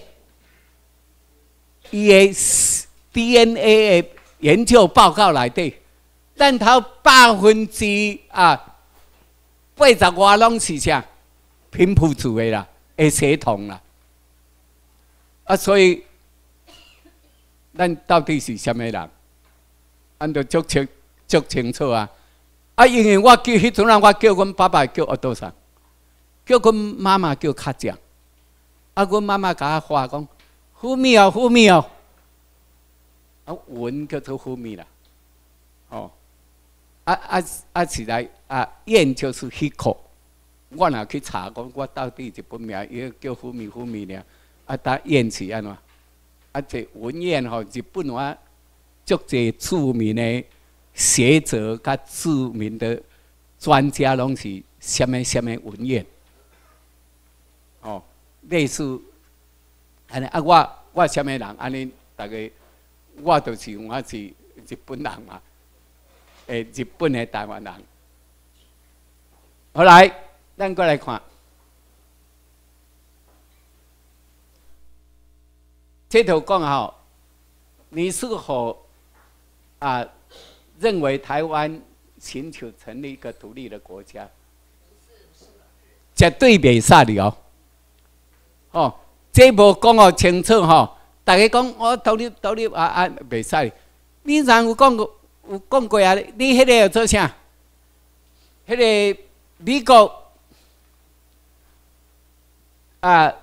伊的 D N A 的研究报告内底，咱头百分之啊八十外拢是啥平埔族的啦，的血统啦，啊，所以。咱到底是啥物人？咱着足清足清楚啊！啊，因为我叫迄阵啊，我叫阮爸爸叫阿多桑，叫阮妈妈叫卡酱。啊，阮妈妈甲我话讲：“虎咪哦，虎咪哦。”啊，文叫做虎咪啦。哦，啊啊啊！是来啊，燕就是迄口。我若去查讲，我到底一本名，伊叫虎咪虎咪呢？啊，打燕是安怎？啊，这文彦吼，日本话足侪著名的学者、甲著名的专家，拢是什么什么文彦，哦，类似安尼啊，我我什么人？安尼大家，我就是我是日本人嘛，诶，日本的台湾人。好来，咱过来看。这头讲好，你是否啊认为台湾寻求成立一个独立的国家？绝对袂使的哦。哦，这无讲哦清楚吼，大家讲我独立独立啊啊袂使。你人有讲过有讲过啊？你迄个要做啥？迄个美国啊。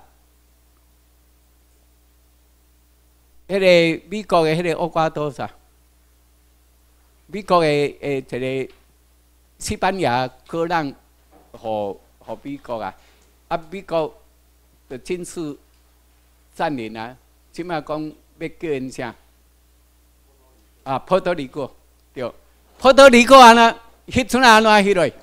迄个美国的迄个厄瓜多啥？美国的诶一个西班牙割让，互互美国啊，啊美国就军事占领啊，即马讲要叫因啥？ 啊，波多黎各对，波多黎各安那，迄阵安怎迄落？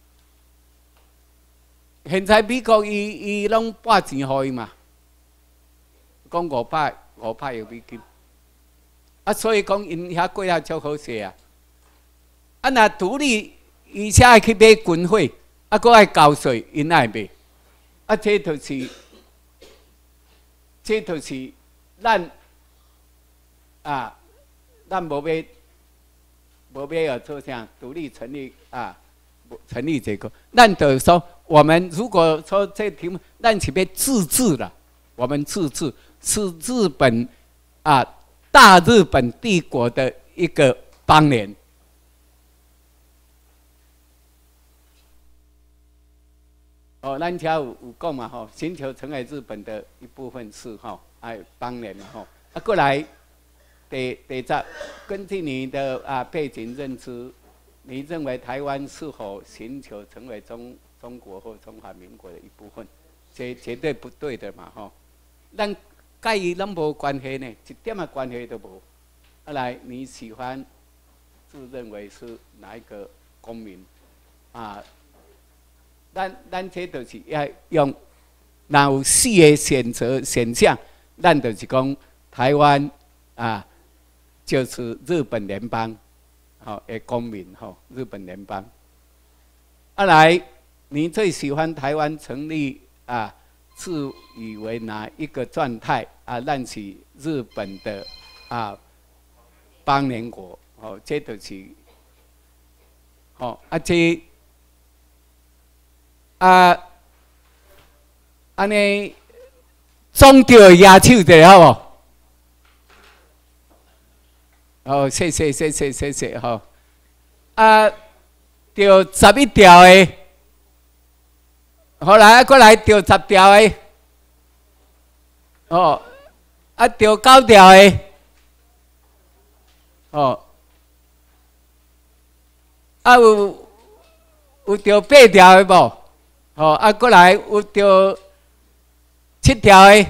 现在美国伊伊拢拨钱互伊嘛，讲五百五百亿美金，啊，所以讲因遐过了足好势啊。啊，若独立，而且爱去买军火，啊，搁爱交税，因爱买，啊，这就是，这就是咱啊，咱无要无要做啥独立成立啊，成立这个，咱就说。我们如果说这题目，咱是要自治了，我们自治是日本啊大日本帝国的一个邦联。哦，咱家有有讲嘛吼，寻求成为日本的一部分是吼，哎邦联嘛吼。啊，过来第第十，根据你的啊背景认知，你认为台湾是否寻求成为中？中国或中华民国的一部分，这绝对不对的嘛！吼，咱介伊拢无关系呢，一点啊关系都无。啊来，你喜欢自认为是哪一个公民啊？咱咱这就是要用，若有四个选择选项，咱就是讲台湾啊，就是日本联邦，吼、哦、的公民吼、哦，日本联邦。啊来。你最喜欢台湾成立啊？自以为哪一个状态啊？让起日本的啊邦联国哦，这就是，哦啊这啊安尼总着野手者好无？哦，谢谢谢谢谢谢吼、哦，啊，着十一条诶。后来过来调十条的，哦，啊调九条的，哦，啊有有调八条的无？哦，啊过来有调七条的，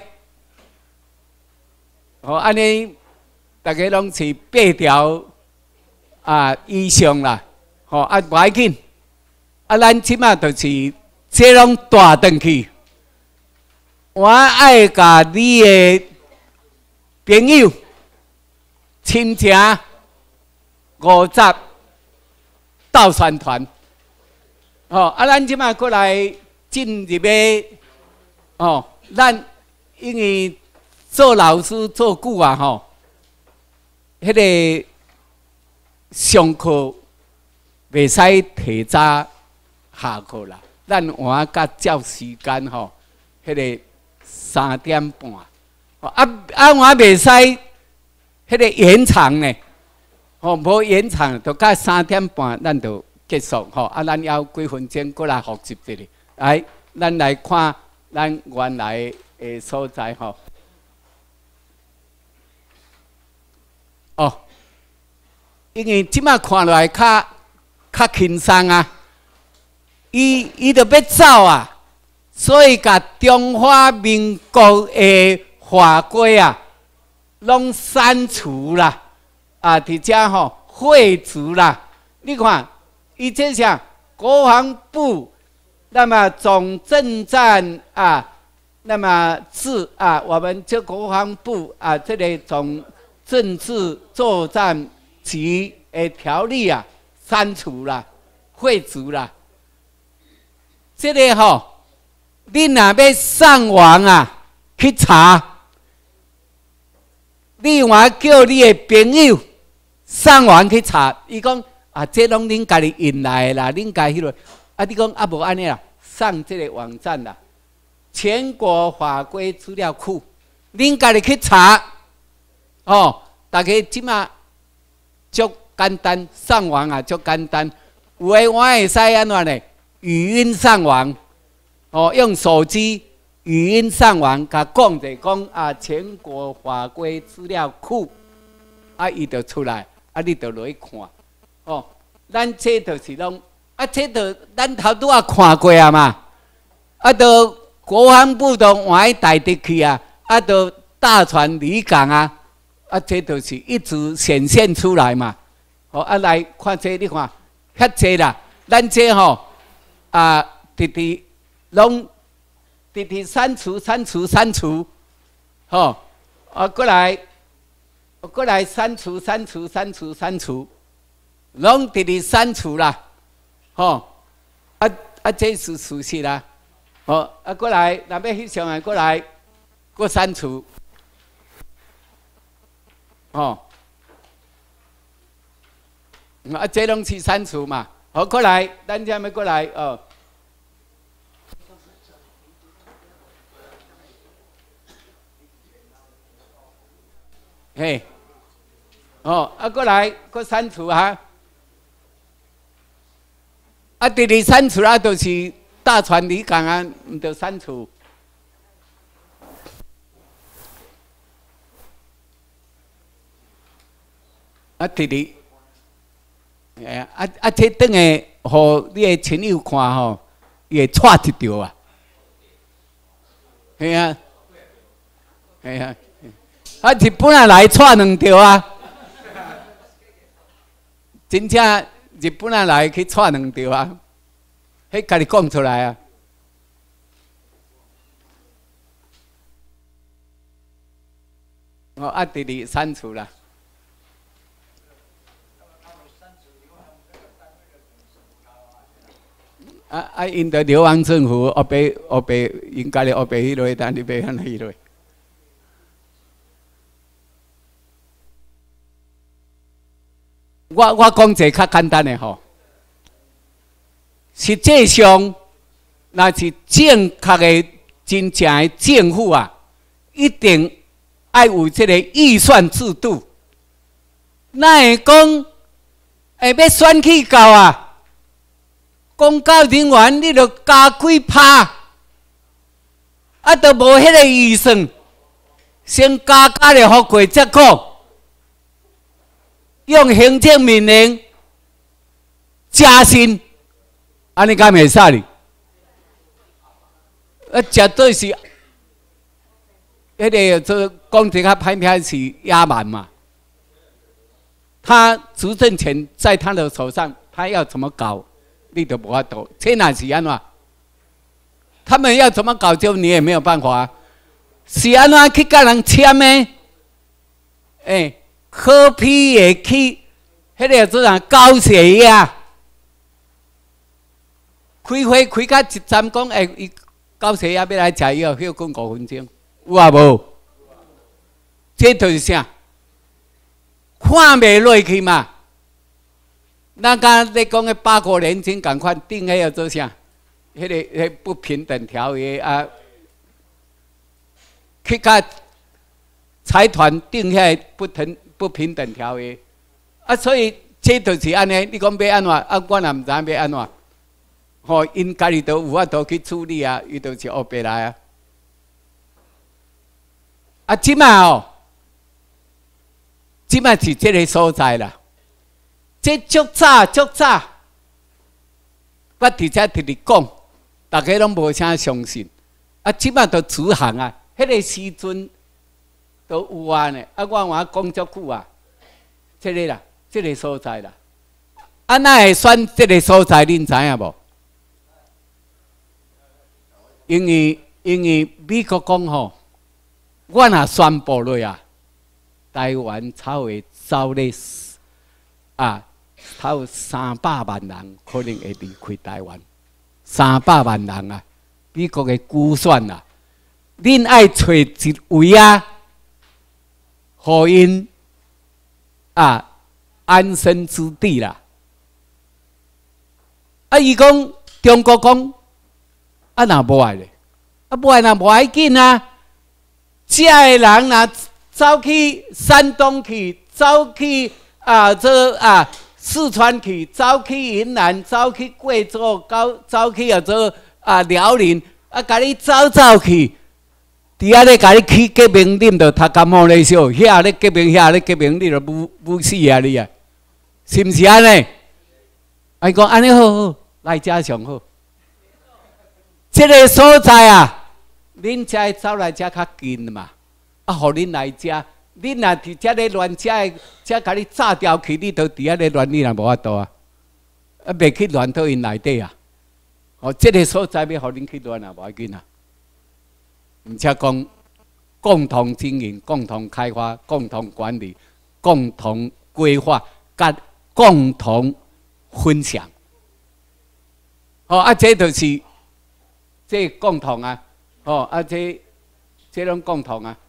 哦，安尼大家拢是八条啊以上啦，哦啊无要紧，啊咱即马就是。这拢带转去，我爱甲你的朋友、亲情五十到宣传，哦，啊，咱即马过来进入个，哦，咱因为做老师做久啊，吼，迄个上课袂使提早下课啦。咱换甲照时间吼，迄个三点半，啊啊换袂使，迄个延长呢，吼无延长，就甲三点半咱就结束吼。啊，咱要几分钟过来复习一下。来，咱来看咱原来的所在吼。哦，因为即马看落来较较轻松啊。伊伊就要走啊，所以甲中华民国的法规啊，拢删除啦，啊，伫遮吼废除啦。你看，伊这啥国防部，那么总政战啊，那么是啊，我们这国防部啊，这个总政治作战局的条例啊，删除啦，废除啦。这个吼、哦，你若要上网啊去查，你话叫你的朋友上网去查，伊讲啊，这拢恁家己印来的啦，恁家迄落，啊，你讲啊无安尼啦，上这个网站啦，全国法规资料库，恁家己去查，哦，大家即马足简单，上网啊足简单，有诶我会使安怎呢？语音上网，哦，用手机语音上网，甲讲者讲啊，全国法规资料库，啊，伊就出来，啊，你就落去看，哦，咱这就是拢，啊，这就咱头拄啊看过啊嘛，啊，就国防部都换台地去啊，啊，就大船离港啊， 啊，这就是一直显现出来嘛。好，啊来看这，你看遐济啦，咱这吼啊，直直拢直直删除、删除、删除，吼，啊过来，过来删除、删除、删除、删除，拢直直删除啦，吼，啊啊这是事实啦，吼，啊过来，若要翕相啊，过来，过删除。哦，啊，这拢是删除嘛。好，过来，咱这要过来哦。嘿，哦，啊，过来，过删除哈。啊，直直删除啊，就是大船离港啊，唔得删除。啊，直直，哎呀，啊啊，这等下，互你的亲友看吼，伊会错一条啊。系啊，系啊，啊，日本啊来错两条啊，真正日本啊来去错两条啊，迄家己讲出来啊。哦，啊，直直删除啦。啊啊！因着流亡政府，后边后边应该咧后边迄类，但你别看迄类。我我讲一个较简单的吼，实际上，那是正确的、真正的政府啊，一定爱有这个预算制度。那会讲，会要选举到啊？公告人员，你著加几拍，啊，都无迄个预算，先加加咧，互过则讲，用行政命令加薪，安尼敢袂使哩？啊，绝对是，迄个做讲一较歹听是野蛮嘛。他执政权在他的手上，他要怎么搞？你都无法度，这哪是安怎？他们要怎么搞，就你也没有办法、啊。是安怎去甲人签的？哎、欸，科批的去，迄个做人高血压，开会开到一站讲，哎、欸，伊高血压要来吃药，休困五分钟，有啊无？这就是啥？看袂落去嘛。咱刚你讲的八国联军，赶快定迄个做啥？迄、那个迄、那个、不平等条约啊，去甲财团定遐不平不平等条约啊，所以这就是安尼。你讲要安怎？啊，我也唔知要安怎。吼、哦，因家己都有法度去处理啊，伊就是黑白来啊。啊，即摆哦，即摆是这个所在啦。这足早足早，我伫遮直直讲，大家拢无啥相信。啊，即摆都执行啊，迄、那个时阵都有啊呢。啊，我话讲足久啊，这个啦，这个所在啦。啊，那会选这个所在，恁知影无？因为因为美国讲吼，我若宣布落啊，台湾才会走咧啊。他有三百万人可能会离开台湾，三百万人啊！美国的估算啊，恁爱找一位啊，互因啊安身之地啦。啊，伊讲中国讲啊，若无爱咧，啊无爱若无要紧啊。这个人若走去山东去，走去啊这啊。四川去，走去云南，走去贵州，走走去啊做啊辽宁，啊，甲你走走去，伫遐咧甲你去革命，啉着读感冒咧烧，遐咧革命，遐咧革命，你着武武死啊你啊，是毋是安尼？啊，伊讲安尼好好，来遮上好。这个所在啊，恁才走来遮较近嘛，啊，互恁来遮你若伫遮咧乱遮的，遮甲你炸掉去，你都伫遐咧乱，你若无法度啊，啊，袂去乱到因内底啊。哦，这个所在要互恁去乱啊，无要紧啊。而且讲共同经营、共同开发、共同管理、共同规划、甲共同分享。哦，啊，这就是这共同啊。哦，啊，这这种共同啊。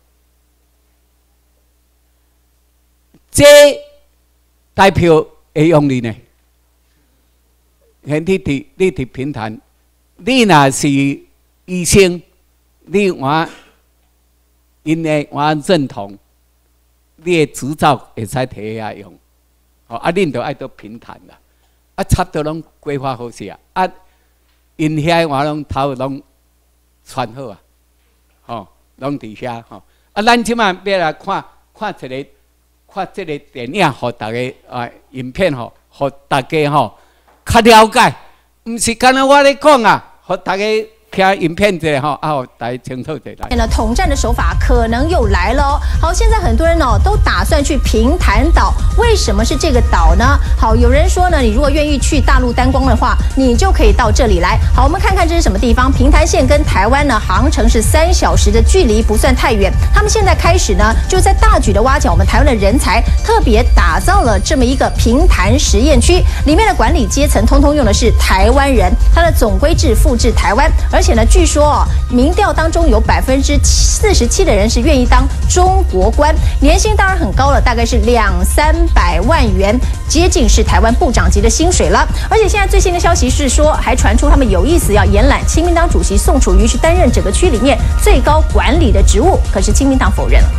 这代表会用你呢？你伫你伫平潭，你若是医生，你我因为我认同，你的执照会使摕遐用。哦，啊，恁就爱到平潭啦。啊，差不多拢规划好势啊。啊，因遐我拢头拢传好啊。吼，拢伫遐吼。啊，咱即摆要来看看一个。看这个电影，互大家啊，影片吼，互大家吼较了解，毋是干那我咧讲啊，互大家听影片者吼，啊，互大家清楚者来。 呢，统战的手法可能又来了哦。好，现在很多人哦都打算去平潭岛，为什么是这个岛呢？好，有人说呢，你如果愿意去大陆观光的话，你就可以到这里来。好，我们看看这是什么地方？平潭县跟台湾呢航程是三小时的距离，不算太远。他们现在开始呢，就在大举的挖角我们台湾的人才，特别打造了这么一个平潭实验区，里面的管理阶层通通用的是台湾人，它的总规制复制台湾，而且呢，据说哦，民调当中有百分之四十七的人是愿意当中国官，年薪当然很高了，大概是两三百万元，接近是台湾部长级的薪水了。而且现在最新的消息是说，还传出他们有意思要延揽亲民党主席宋楚瑜去担任整个区里面最高管理的职务，可是亲民党否认了。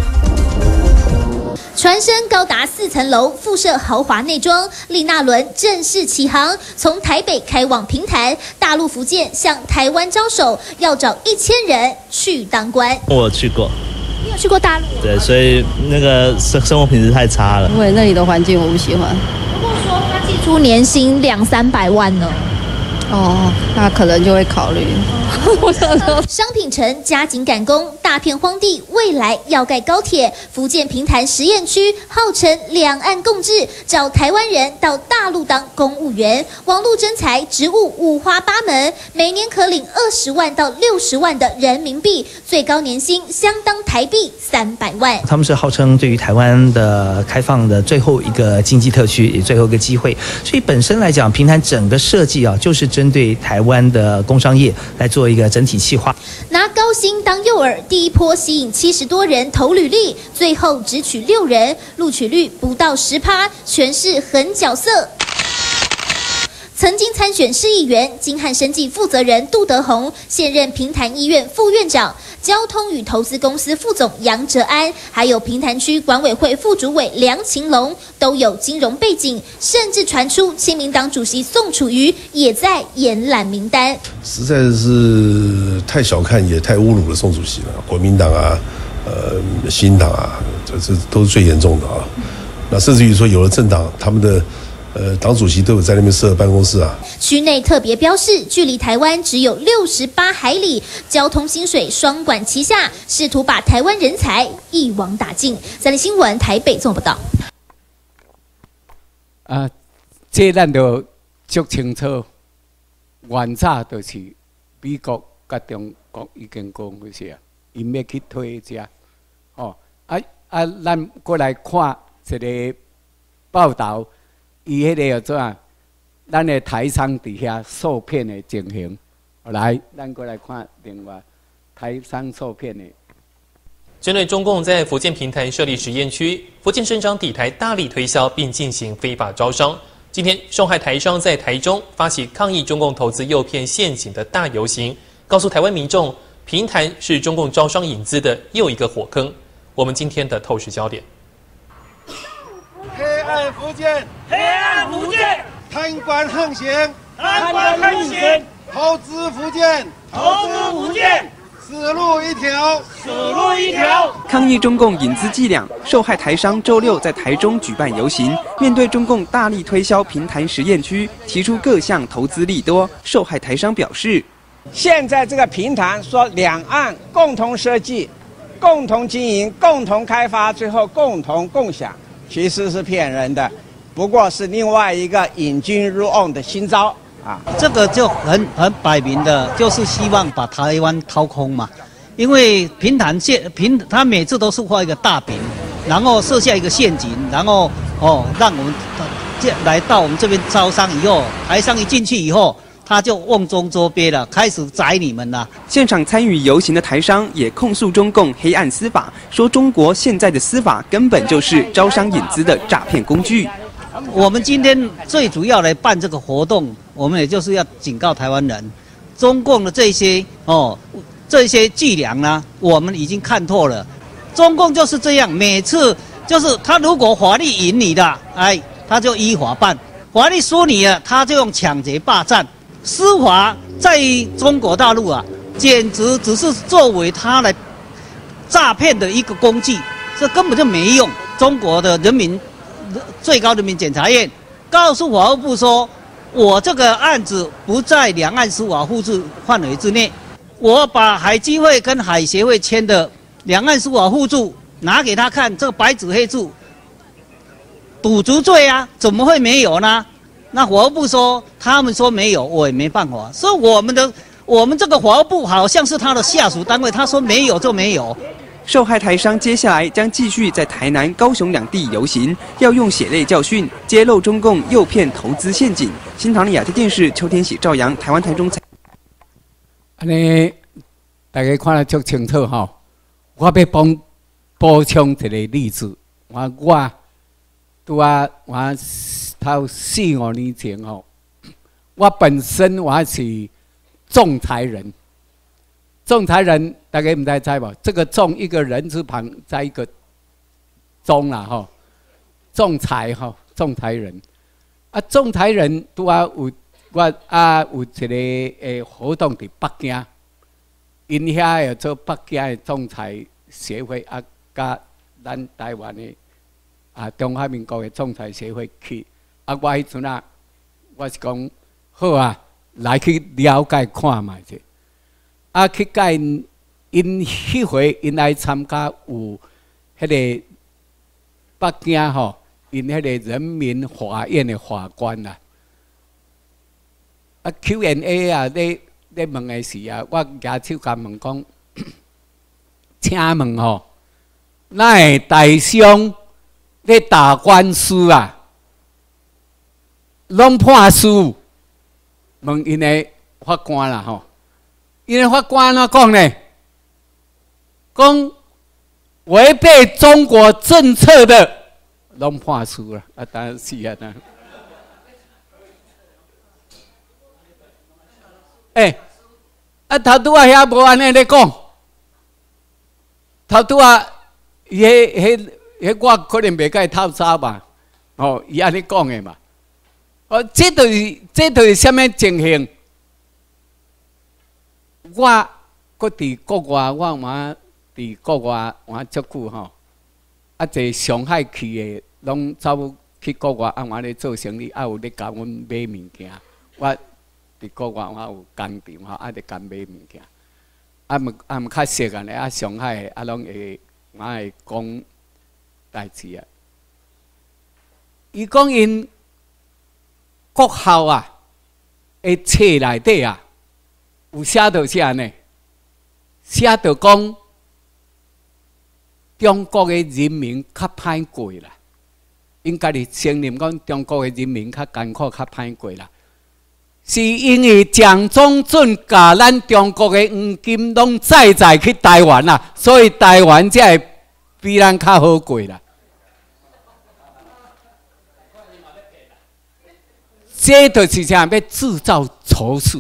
船身高达四层楼，附设豪华内装，丽娜轮正式起航，从台北开往平潭，大陆福建向台湾招手，要找一千人去当官。 我有去过， 你有去过大陆？ 对，所以那个生生活品质太差了， 因为那里的环境我不喜欢。 如果说他寄出年薪两三百万呢？ 哦，那可能就会考虑。 商品城加紧赶工，大片荒地，未来要盖高铁。福建平潭实验区号称两岸共治，找台湾人到大陆当公务员，网络征才，职务五花八门，每年可领二十万到六十万的人民币，最高年薪相当台币三百万。 他们是号称对于台湾的开放的最后一个经济特区，也最后一个机会，所以本身来讲，平潭整个设计啊，就是针对台湾的工商业来做一个整体企划。 拿高薪当诱饵，第一波吸引七十多人投履历，最后只取六人，录取率不到十趴，全是狠角色。曾经参选市议员、金汉生技负责人杜德宏，现任平潭医院副院长，交通与投资公司副总杨哲安，还有平潭区管委会副主委梁晴龙，都有金融背景，甚至传出亲民党主席宋楚瑜也在延揽名单。 实在是太小看也太侮辱了宋主席了，国民党啊，呃，新党啊，这这都是最严重的啊。那甚至于说，有了政党，他们的。呃，党主席都有在那边设办公室啊。 区内特别标示，距离台湾只有六十八海里，交通、薪水双管齐下，试图把台湾人才一网打尽。三立新闻台北综合报道。 啊，这咱就足清楚，原早就是美国甲中国已经讲好些啊，因要去推这，哦，啊啊，咱过来看一个报道。伊迄个叫做啊，咱的台商底下受骗的情形，来，咱过来看另外台商受骗的。 针对中共在福建平潭设立实验区，福建省长抵台大力推销，并进行非法招商。今天，受害台商在台中发起抗议中共投资诱骗陷阱的大游行，告诉台湾民众，平潭是中共招商引资的又一个火坑。我们今天的透视焦点。 黑暗福建， 黑暗福建， 贪官横行， 贪官横行， 投资福建， 投资福建， 死路一条， 死路一条。 抗议中共引资伎俩，受害台商周六在台中举办游行，面对中共大力推销平潭实验区，提出各项投资利多。受害台商表示， 现在这个平潭说两岸共同设计。 共同经营、共同开发，最后共同共享，其实是骗人的，不过是另外一个引军入瓮的新招啊！ 这个就很很摆明的，就是希望把台湾掏空嘛。因为平潭县平，他每次都是画一个大饼，然后设下一个陷阱，然后哦，让我们来到我们这边招商以后，台商一进去以后。他就瓮中捉鳖了，开始宰你们了。 现场参与游行的台商也控诉中共黑暗司法，说中国现在的司法根本就是招商引资的诈骗工具。 我们今天最主要来办这个活动，我们也就是要警告台湾人，中共的这些哦这些伎俩呢，我们已经看透了。中共就是这样，每次就是他如果法律赢你的，哎，他就依法办；法律输你了，他就用抢劫霸占。司法在中国大陆啊，简直只是作为他来诈骗的一个工具，这根本就没用。中国的人民最高人民检察院告诉法务部说，我这个案子不在两岸司法互助范围之内，我把海基会跟海协会签的两岸司法互助拿给他看，这个白纸黑字，赌足罪啊，怎么会没有呢？那法务部说，他们说没有，我也没办法。所以我们的我们这个法务部好像是他的下属单位，他说没有就没有。 受害台商接下来将继续在台南、高雄两地游行，要用血泪教训揭露中共诱骗投资陷阱。新唐人亚太电视邱天喜、赵阳，台湾台中采。 安尼大家看得足清楚吼，我要帮补充一个例子。我我拄啊我。头四五年前吼，我本身我是仲裁人。仲裁人大家唔知猜无？这个仲一个人字旁，在一个中啦吼。仲裁吼，仲裁人。啊，仲裁人拄啊有我啊有一个诶活动伫北京，因遐有做北京的仲裁协会啊，甲咱台湾的啊中华民国的仲裁协会去。啊，我迄阵啊，我是讲好啊，来去了解看卖者。啊，去甲因因迄回因来参加有迄个北京吼，因迄个人民法院的法官啊。啊 Q and A 啊，咧咧问的时啊，我举手甲问讲，请问吼，咱的台商咧打官司啊？拢判输，问因的法官啦吼，因的法官怎讲呢？讲违背中国政策的，拢判输了。啊，当然是啊，当然。哎、欸，啊，头拄啊遐无安尼咧讲，头拄啊，迄迄迄我可能袂甲伊透早吧，哦，伊安尼讲的嘛。哦，这就是这就是什么情形？我搁伫国外，我嘛伫国外玩足久吼，啊，一上海去的，拢走去国外啊，我咧做生意，啊有咧甲阮买物件。我伫国外我有工厂吼，啊咧甲买物件。啊，毋啊毋较熟安尼，啊上海啊拢会我会讲代志啊。伊讲因。国校啊，诶册内底啊，有写到啥呢？写到讲，中国诶人民较歹过啦，应该是承认讲中国诶人民较艰苦、较歹过啦，是因为蒋中正甲咱中国诶黄金拢载载去台湾啦，所以台湾才会比咱较好过啦。这就是啥？要制造仇视，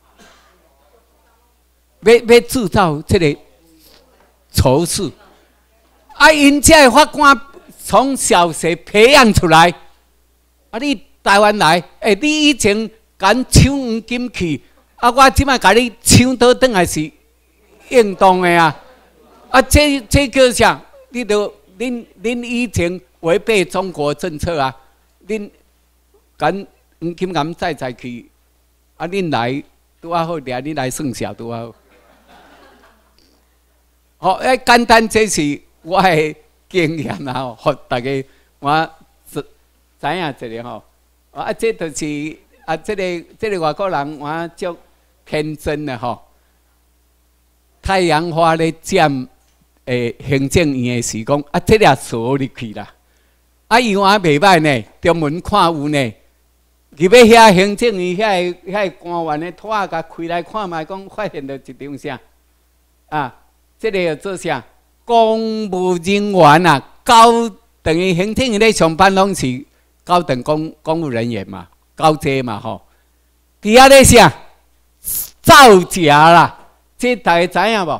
要要制造这个仇视。啊，因这法官从小学培养出来。啊，你台湾来，诶、欸，你以前敢抢黄金去，啊，我即摆甲你抢倒转来是应当的啊。啊，这这叫啥？你都恁恁以前违背中国政策啊，恁敢。黄金咁载载去，啊！恁来拄啊好，掠恁来算小拄啊好。 好，诶，简单，这是我的经验啦，吼，互大家我知知影一个吼。啊，这就是啊，这个这个外国人我足天真的吼。太阳花咧占诶行政院的时讲，啊，这俩锁入去啦。啊，伊话袂歹呢，中门看有呢。入要遐行政院遐个遐个官员的拖甲开来看卖，讲发现到一张啥？啊，这个要做啥？公务人员啊，高等于行政院咧上班拢是高等公公务人员嘛，高阶嘛吼。伫遐咧啥？造假啦！这大家知影无？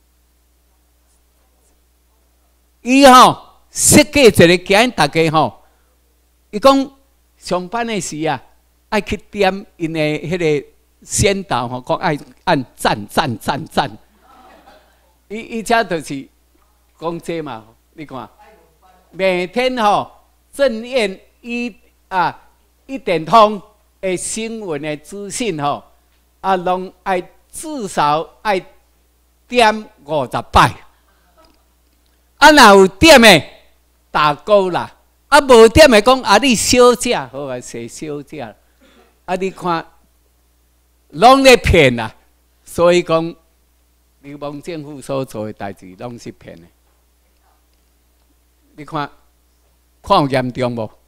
伊吼设计一个惊大家吼，伊讲上班的时啊，爱去点因的迄个先导吼，讲爱按赞赞赞赞。伊伊遮就是讲这嘛，你看，每天吼正验一啊一点通的新闻的资讯吼，啊，拢爱。至少爱点五十摆，啊，若有点的打勾啦，啊，无点的讲啊，你小食好啊，写小食，啊，你看，拢咧骗啦，所以讲，流氓政府所做的代志，拢是骗的。你看，看有严重无？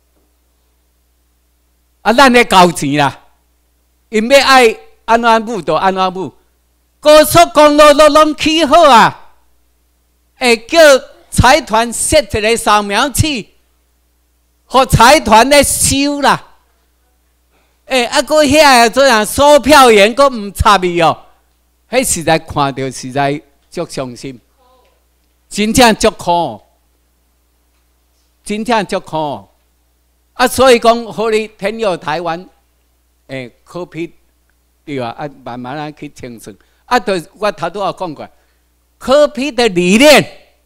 啊，咱咧交钱啦，因要爱安怎舞就安怎舞。高速公路都拢起好啊！会叫财团设一个扫描器，互财团咧收啦。诶、欸，啊，搁遐做人售票员搁唔插伊哦，迄实在看到实在足伤心，真正足苦，真正足苦。啊，所以讲，好你天佑台湾，诶、欸，可批对啊，啊，慢慢啊去清算。啊，对，我头拄也讲过，科批的理念，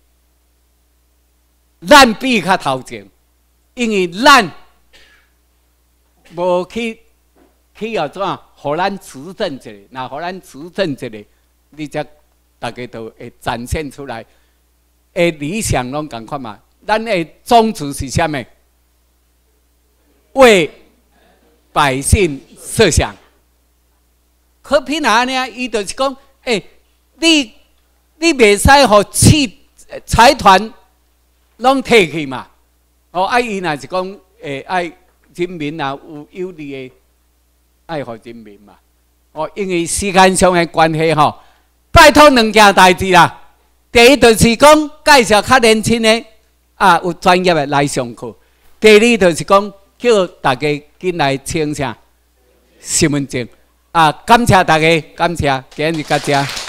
咱比较头前，因为咱无去去要怎啊，互咱执政一个，那互咱执政一个，你则大家都会展现出来，诶理想拢共款嘛。咱的宗旨是啥物？为百姓设想。可批哪呢？伊就是讲，诶、欸，你你袂使互企财团拢摕去嘛。哦，啊，伊若是讲，诶、欸，爱人民啊有有利的，爱互人民嘛。哦，因为时间上的关系吼，拜托两件代志啦。第一就是讲介绍较年轻的啊，有专业的来上课。第二就是讲叫大家紧来请啥身份证。啊，感谢大家，感谢，今日到这。